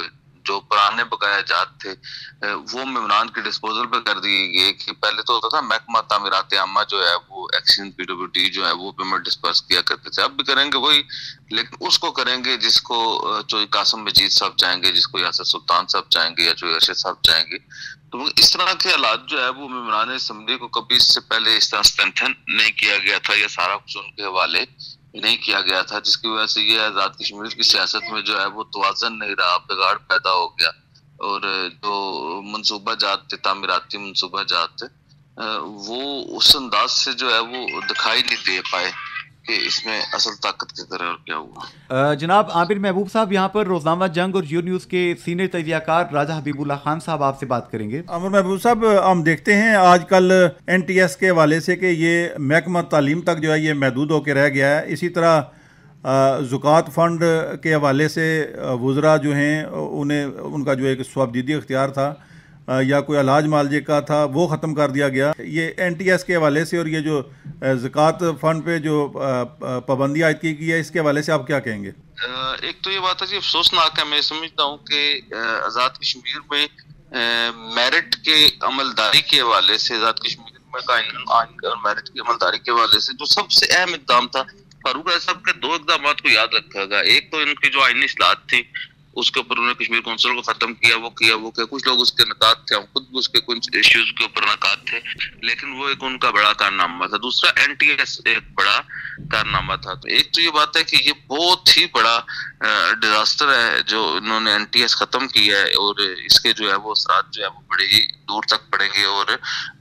جو پرانے بقایا جات تھے وہ ممبران کے ڈسپوزل پہ کر دیے گئے کہ پہلے تو ہوتا تھا محکمہ تعمیرات عامہ جو ہے وہ ایکسچینج پی ڈبلیو ٹی جو ہے وہ پیمنٹ ڈسپرس کیا کرتے تھے, اب بھی کریں گے وہی, لیکن اس کو کریں گے جس کو جو قاسم مجید صاحب چاہیں گے, جس کو یاسر سلطان صاحب چاہیں گے یا جو ارشد صاحب چاہیں گے. تو اس طرح کے حالات جو ہے وہ ممبران اسمبلی کو کبھی اس سے پہلے اس طرح اسٹرینتھن نہیں کیا گیا تھا یا سارا کچھ ان کے حوالے نہیں کیا گیا تھا, جس کی وجہ سے یہ آزاد کشمیر کی سیاست میں جو ہے وہ توازن نہیں رہا, بگاڑ پیدا ہو گیا, اور جو منصوبہ جات تھے, تعمیراتی منصوبہ جات تھے, وہ اس انداز سے جو ہے وہ دکھائی نہیں دے پائے کہ اس میں اصل طاقت کی طرح کیا ہوا. جناب عامر محبوب صاحب, یہاں پر روزنامہ جنگ اور جیو نیوز کے سینئر تجزیہ کار راجہ حبیب اللہ خان صاحب آپ سے بات کریں گے. عامر محبوب صاحب, ہم دیکھتے ہیں آج کل این ٹی ایس کے حوالے سے کہ یہ محکمہ تعلیم تک جو ہے یہ محدود ہو کے رہ گیا ہے. اسی طرح زکوٰۃ فنڈ کے حوالے سے وزراء جو ہیں انہیں ان کا جو ایک سوابدیدی اختیار تھا یا کوئی علاج معالجے کا تھا وہ ختم کر دیا گیا. یہ این ٹی ایس کے حوالے سے اور یہ جو زکوٰۃ فنڈ پہ جو پابندی عائد کی گئی ہے اس کے حوالے سے آپ کیا کہیں گے؟ ایک تو یہ بات ہے جی افسوسناک ہے, میں سمجھتا ہوں کہ آزاد کشمیر میں میرٹ کے عملداری کے حوالے سے, آزاد کشمیر میں قانون اور میرٹ کی عملداری کے حوالے سے جو سب سے اہم اقدام تھا, فاروق صاحب کے دو اقدامات کو یاد رکھا گا. ایک تو ان کی جو آئینی اصلاحات تھی اس کے اوپر انہوں نے کشمیر کونسل کو ختم کیا, وہ کیا وہ کیا کچھ لوگ اس کے نکات تھے, ہم خود بھی اس کے کچھ ایشوز کے اوپر نکات تھے, لیکن وہ ایک ان کا بڑا کارنامہ تھا. دوسرا این ٹی ایس ایک بڑا کارنامہ تھا. تو ایک تو یہ بات ہے کہ یہ بہت ہی بڑا ڈیزاسٹر ہے جو انہوں نے این ٹی ایس ختم کیا ہے, اور اس کے جو ہے وہ اثرات جو ہے وہ بڑے ہی دور تک پڑیں گے, اور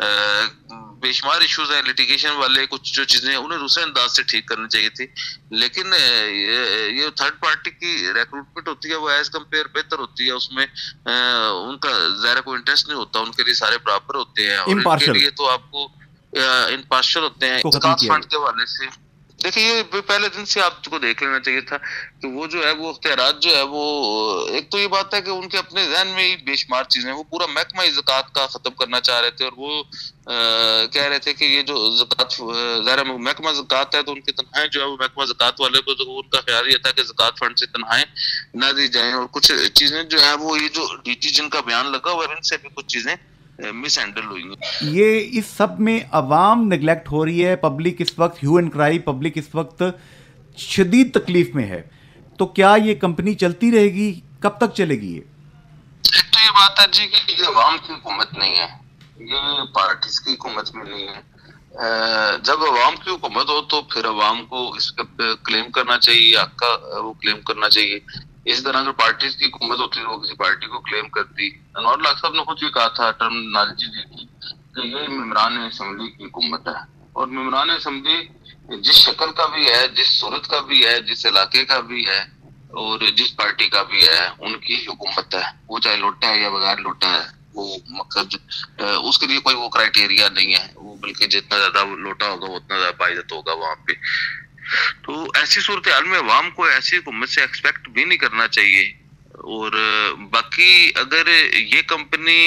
بے شمار ایشوز ہیں لیٹیگیشن والے, کچھ جو چیزیں انہیں دوسرے انداز سے ٹھیک کرنی چاہیے تھی, لیکن یہ تھرڈ پارٹی کی ریکروٹمنٹ ہوتی ہے وہ ایز کمپیئر بہتر ہوتی ہے, اس میں ان کا ظاہر کوئی انٹرسٹ نہیں ہوتا, ان کے لیے سارے برابر ہوتے ہیں, اور ان کے لیے تو آپ کو امپارشل ہوتے ہیں. زکوٰۃ فنڈ کے حوالے سے دیکھیں یہ پہلے دن سے آپ کو دیکھ لینا چاہیے تھا کہ وہ جو ہے وہ اختیارات جو ہے وہ, ایک تو یہ بات ہے کہ ان کے اپنے ذہن میں ہی بے شمار چیزیں, وہ پورا محکمہ زکوٰۃ کا ختم کرنا چاہ رہے تھے, اور وہ کہہ رہے تھے کہ یہ جو زکوٰۃ ظاہر محکمہ زکوٰۃ ہے تو ان کی تنخواہیں جو ہے وہ محکمہ زکوٰۃ والے کو, تو ان کا خیال یہ تھا کہ زکوٰۃ فنڈ سے تنخواہیں نہ دی جائیں, اور کچھ چیزیں جو ہے وہ یہ جو ڈی ٹی جن کا بیان لگا ہوا ہے ان سے بھی کچھ چیزیں مس ہینڈل ہوئی ہیں. یہ اس سب میں عوام نیگلیکٹ ہو رہی ہے, پبلک اس وقت ہیو اینڈ کرائی, پبلک اس وقت شدید تکلیف میں ہے, تو کیا یہ کمپنی چلتی رہے گی, کب تک چلے گی؟ یہ ایک تو یہ بات ہے جی کہ یہ عوام کی حکومت نہیں ہے, یہ پارٹیز کی حکومت میں نہیں ہے. جب عوام کی حکومت ہو تو پھر عوام کو اس پہ کلیم کرنا چاہیے, حق کا وہ کلیم کرنا چاہیے. اس طرح اگر پارٹیز کی حکومت ہوتی ہے وہ کسی پارٹی کو کلیم کرتی. انور لاکھ صاحب نے خود یہ کہا تھا ٹرمنالوجی دی تھی کہ یہ ممبران اسمبلی کی حکومت ہے, اور ممبران اسمبلی جس شکل کا بھی ہے, جس صورت کا بھی ہے, جس علاقے کا بھی ہے, اور جس پارٹی کا بھی ہے, ان کی حکومت ہے, وہ چاہے لوٹا ہے یا بغیر لوٹا ہے. وہ مقصد اس کے لیے کوئی وہ کرائٹیریا نہیں ہے, وہ بلکہ جتنا زیادہ لوٹا ہوگا اتنا زیادہ باعزت ہوگا وہاں پہ. تو ایسی صورتحال میں عوام کو ایسی حکومت سے ایکسپیکٹ بھی نہیں کرنا چاہیے. اور باقی اگر یہ کمپنی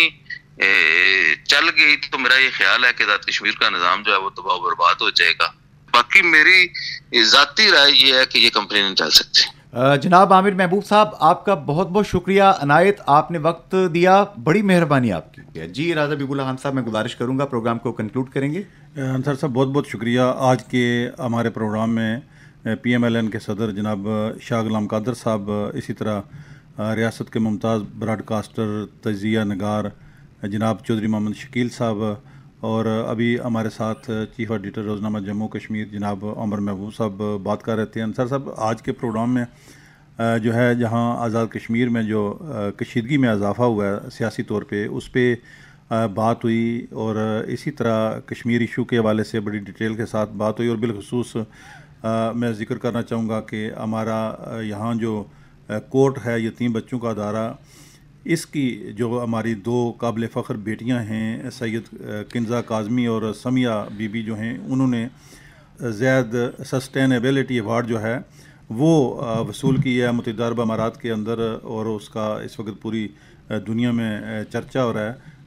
چل گئی تو میرا یہ خیال ہے کہ آزاد کشمیر کا نظام جو ہے وہ تباہ و برباد ہو جائے گا. باقی میری ذاتی رائے یہ ہے کہ یہ کمپنی نہیں چل سکتی. جناب عامر محبوب صاحب, آپ کا بہت بہت شکریہ عنایت, آپ نے وقت دیا, بڑی مہربانی آپ کی. جی راجہ حبیب اللہ خان صاحب, میں گزارش کروں گا پروگرام کو کنکلوڈ کریں گے. انصر صاحب بہت بہت شکریہ. آج کے ہمارے پروگرام میں پی ایم ایل این کے صدر جناب شاہ غلام قادر صاحب, اسی طرح ریاست کے ممتاز براڈ کاسٹر تجزیہ نگار جناب چودھری محمد شکیل صاحب, اور ابھی ہمارے ساتھ چیف ایڈیٹر روزنامہ جموں کشمیر جناب عمر محبوب صاحب بات کر رہے تھے. انصر صاحب, آج کے پروگرام میں جو ہے جہاں آزاد کشمیر میں جو کشیدگی میں اضافہ ہوا ہے سیاسی طور پہ, اس پہ بات ہوئی, اور اسی طرح کشمیر ایشو کے حوالے سے بڑی ڈیٹیل کے ساتھ بات ہوئی. اور بالخصوص میں ذکر کرنا چاہوں گا کہ ہمارا یہاں جو کورٹ ہے یتیم بچوں کا ادارہ, اس کی جو ہماری دو قابل فخر بیٹیاں ہیں سید کنزہ کاظمی اور سمیہ بی بی جو ہیں, انہوں نے زید سسٹینیبلٹی ایوارڈ جو ہے وہ وصول کی ہے متحدہ عرب امارات کے اندر, اور اس کا اس وقت پوری دنیا میں چرچا ہو رہا ہے.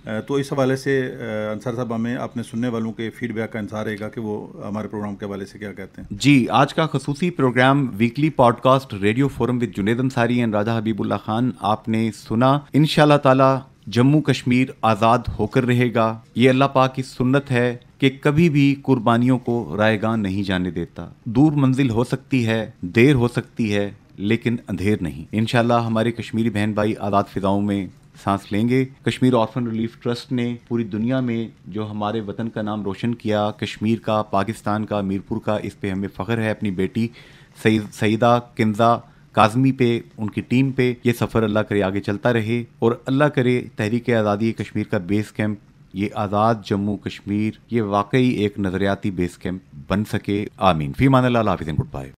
تو اس حوالے سے انصار صاحب ہمیں اپنے سننے والوں کے فیڈ بیک کا انتظار رہے گا کہ وہ ہمارے پروگرام کے حوالے سے کیا کہتے ہیں. جی، آج کا خصوصی programme weekly podcast radio forum with Junaid Ansari and Raja حبیب اللہ خان آپ نے سنا. انشاءاللہ تعالی جموں کشمیر آزاد ہو کر رہے گا. یہ اللہ پاک کی سنت ہے کہ کبھی بھی قربانیوں کو رائے گاں نہیں جانے دیتا. دور منزل ہو سکتی ہے، دیر ہو سکتی ہے، لیکن اندھیر نہیں. انشاءاللہ ہمارے کشمیری بہن بھائی آزاد فضاؤں میں سانس لیں گے. کشمیر آرفن ریلیف ٹرسٹ نے پوری دنیا میں جو ہمارے وطن کا نام روشن کیا، کشمیر کا، پاکستان کا، میرپور کا، اس پہ ہمیں فخر ہے. اپنی بیٹی سیدہ کنزہ کاظمی پہ، ان کی ٹیم پہ یہ سفر اللہ کرے آگے چلتا رہے، اور اللہ کرے تحریک آزادی کشمیر کا بیس کیمپ، یہ آزاد جموں کشمیر، یہ واقعی ایک نظریاتی بیس کیمپ بن سکے. آمین. فی امان اللہ. اللہ حافظ. Good bye.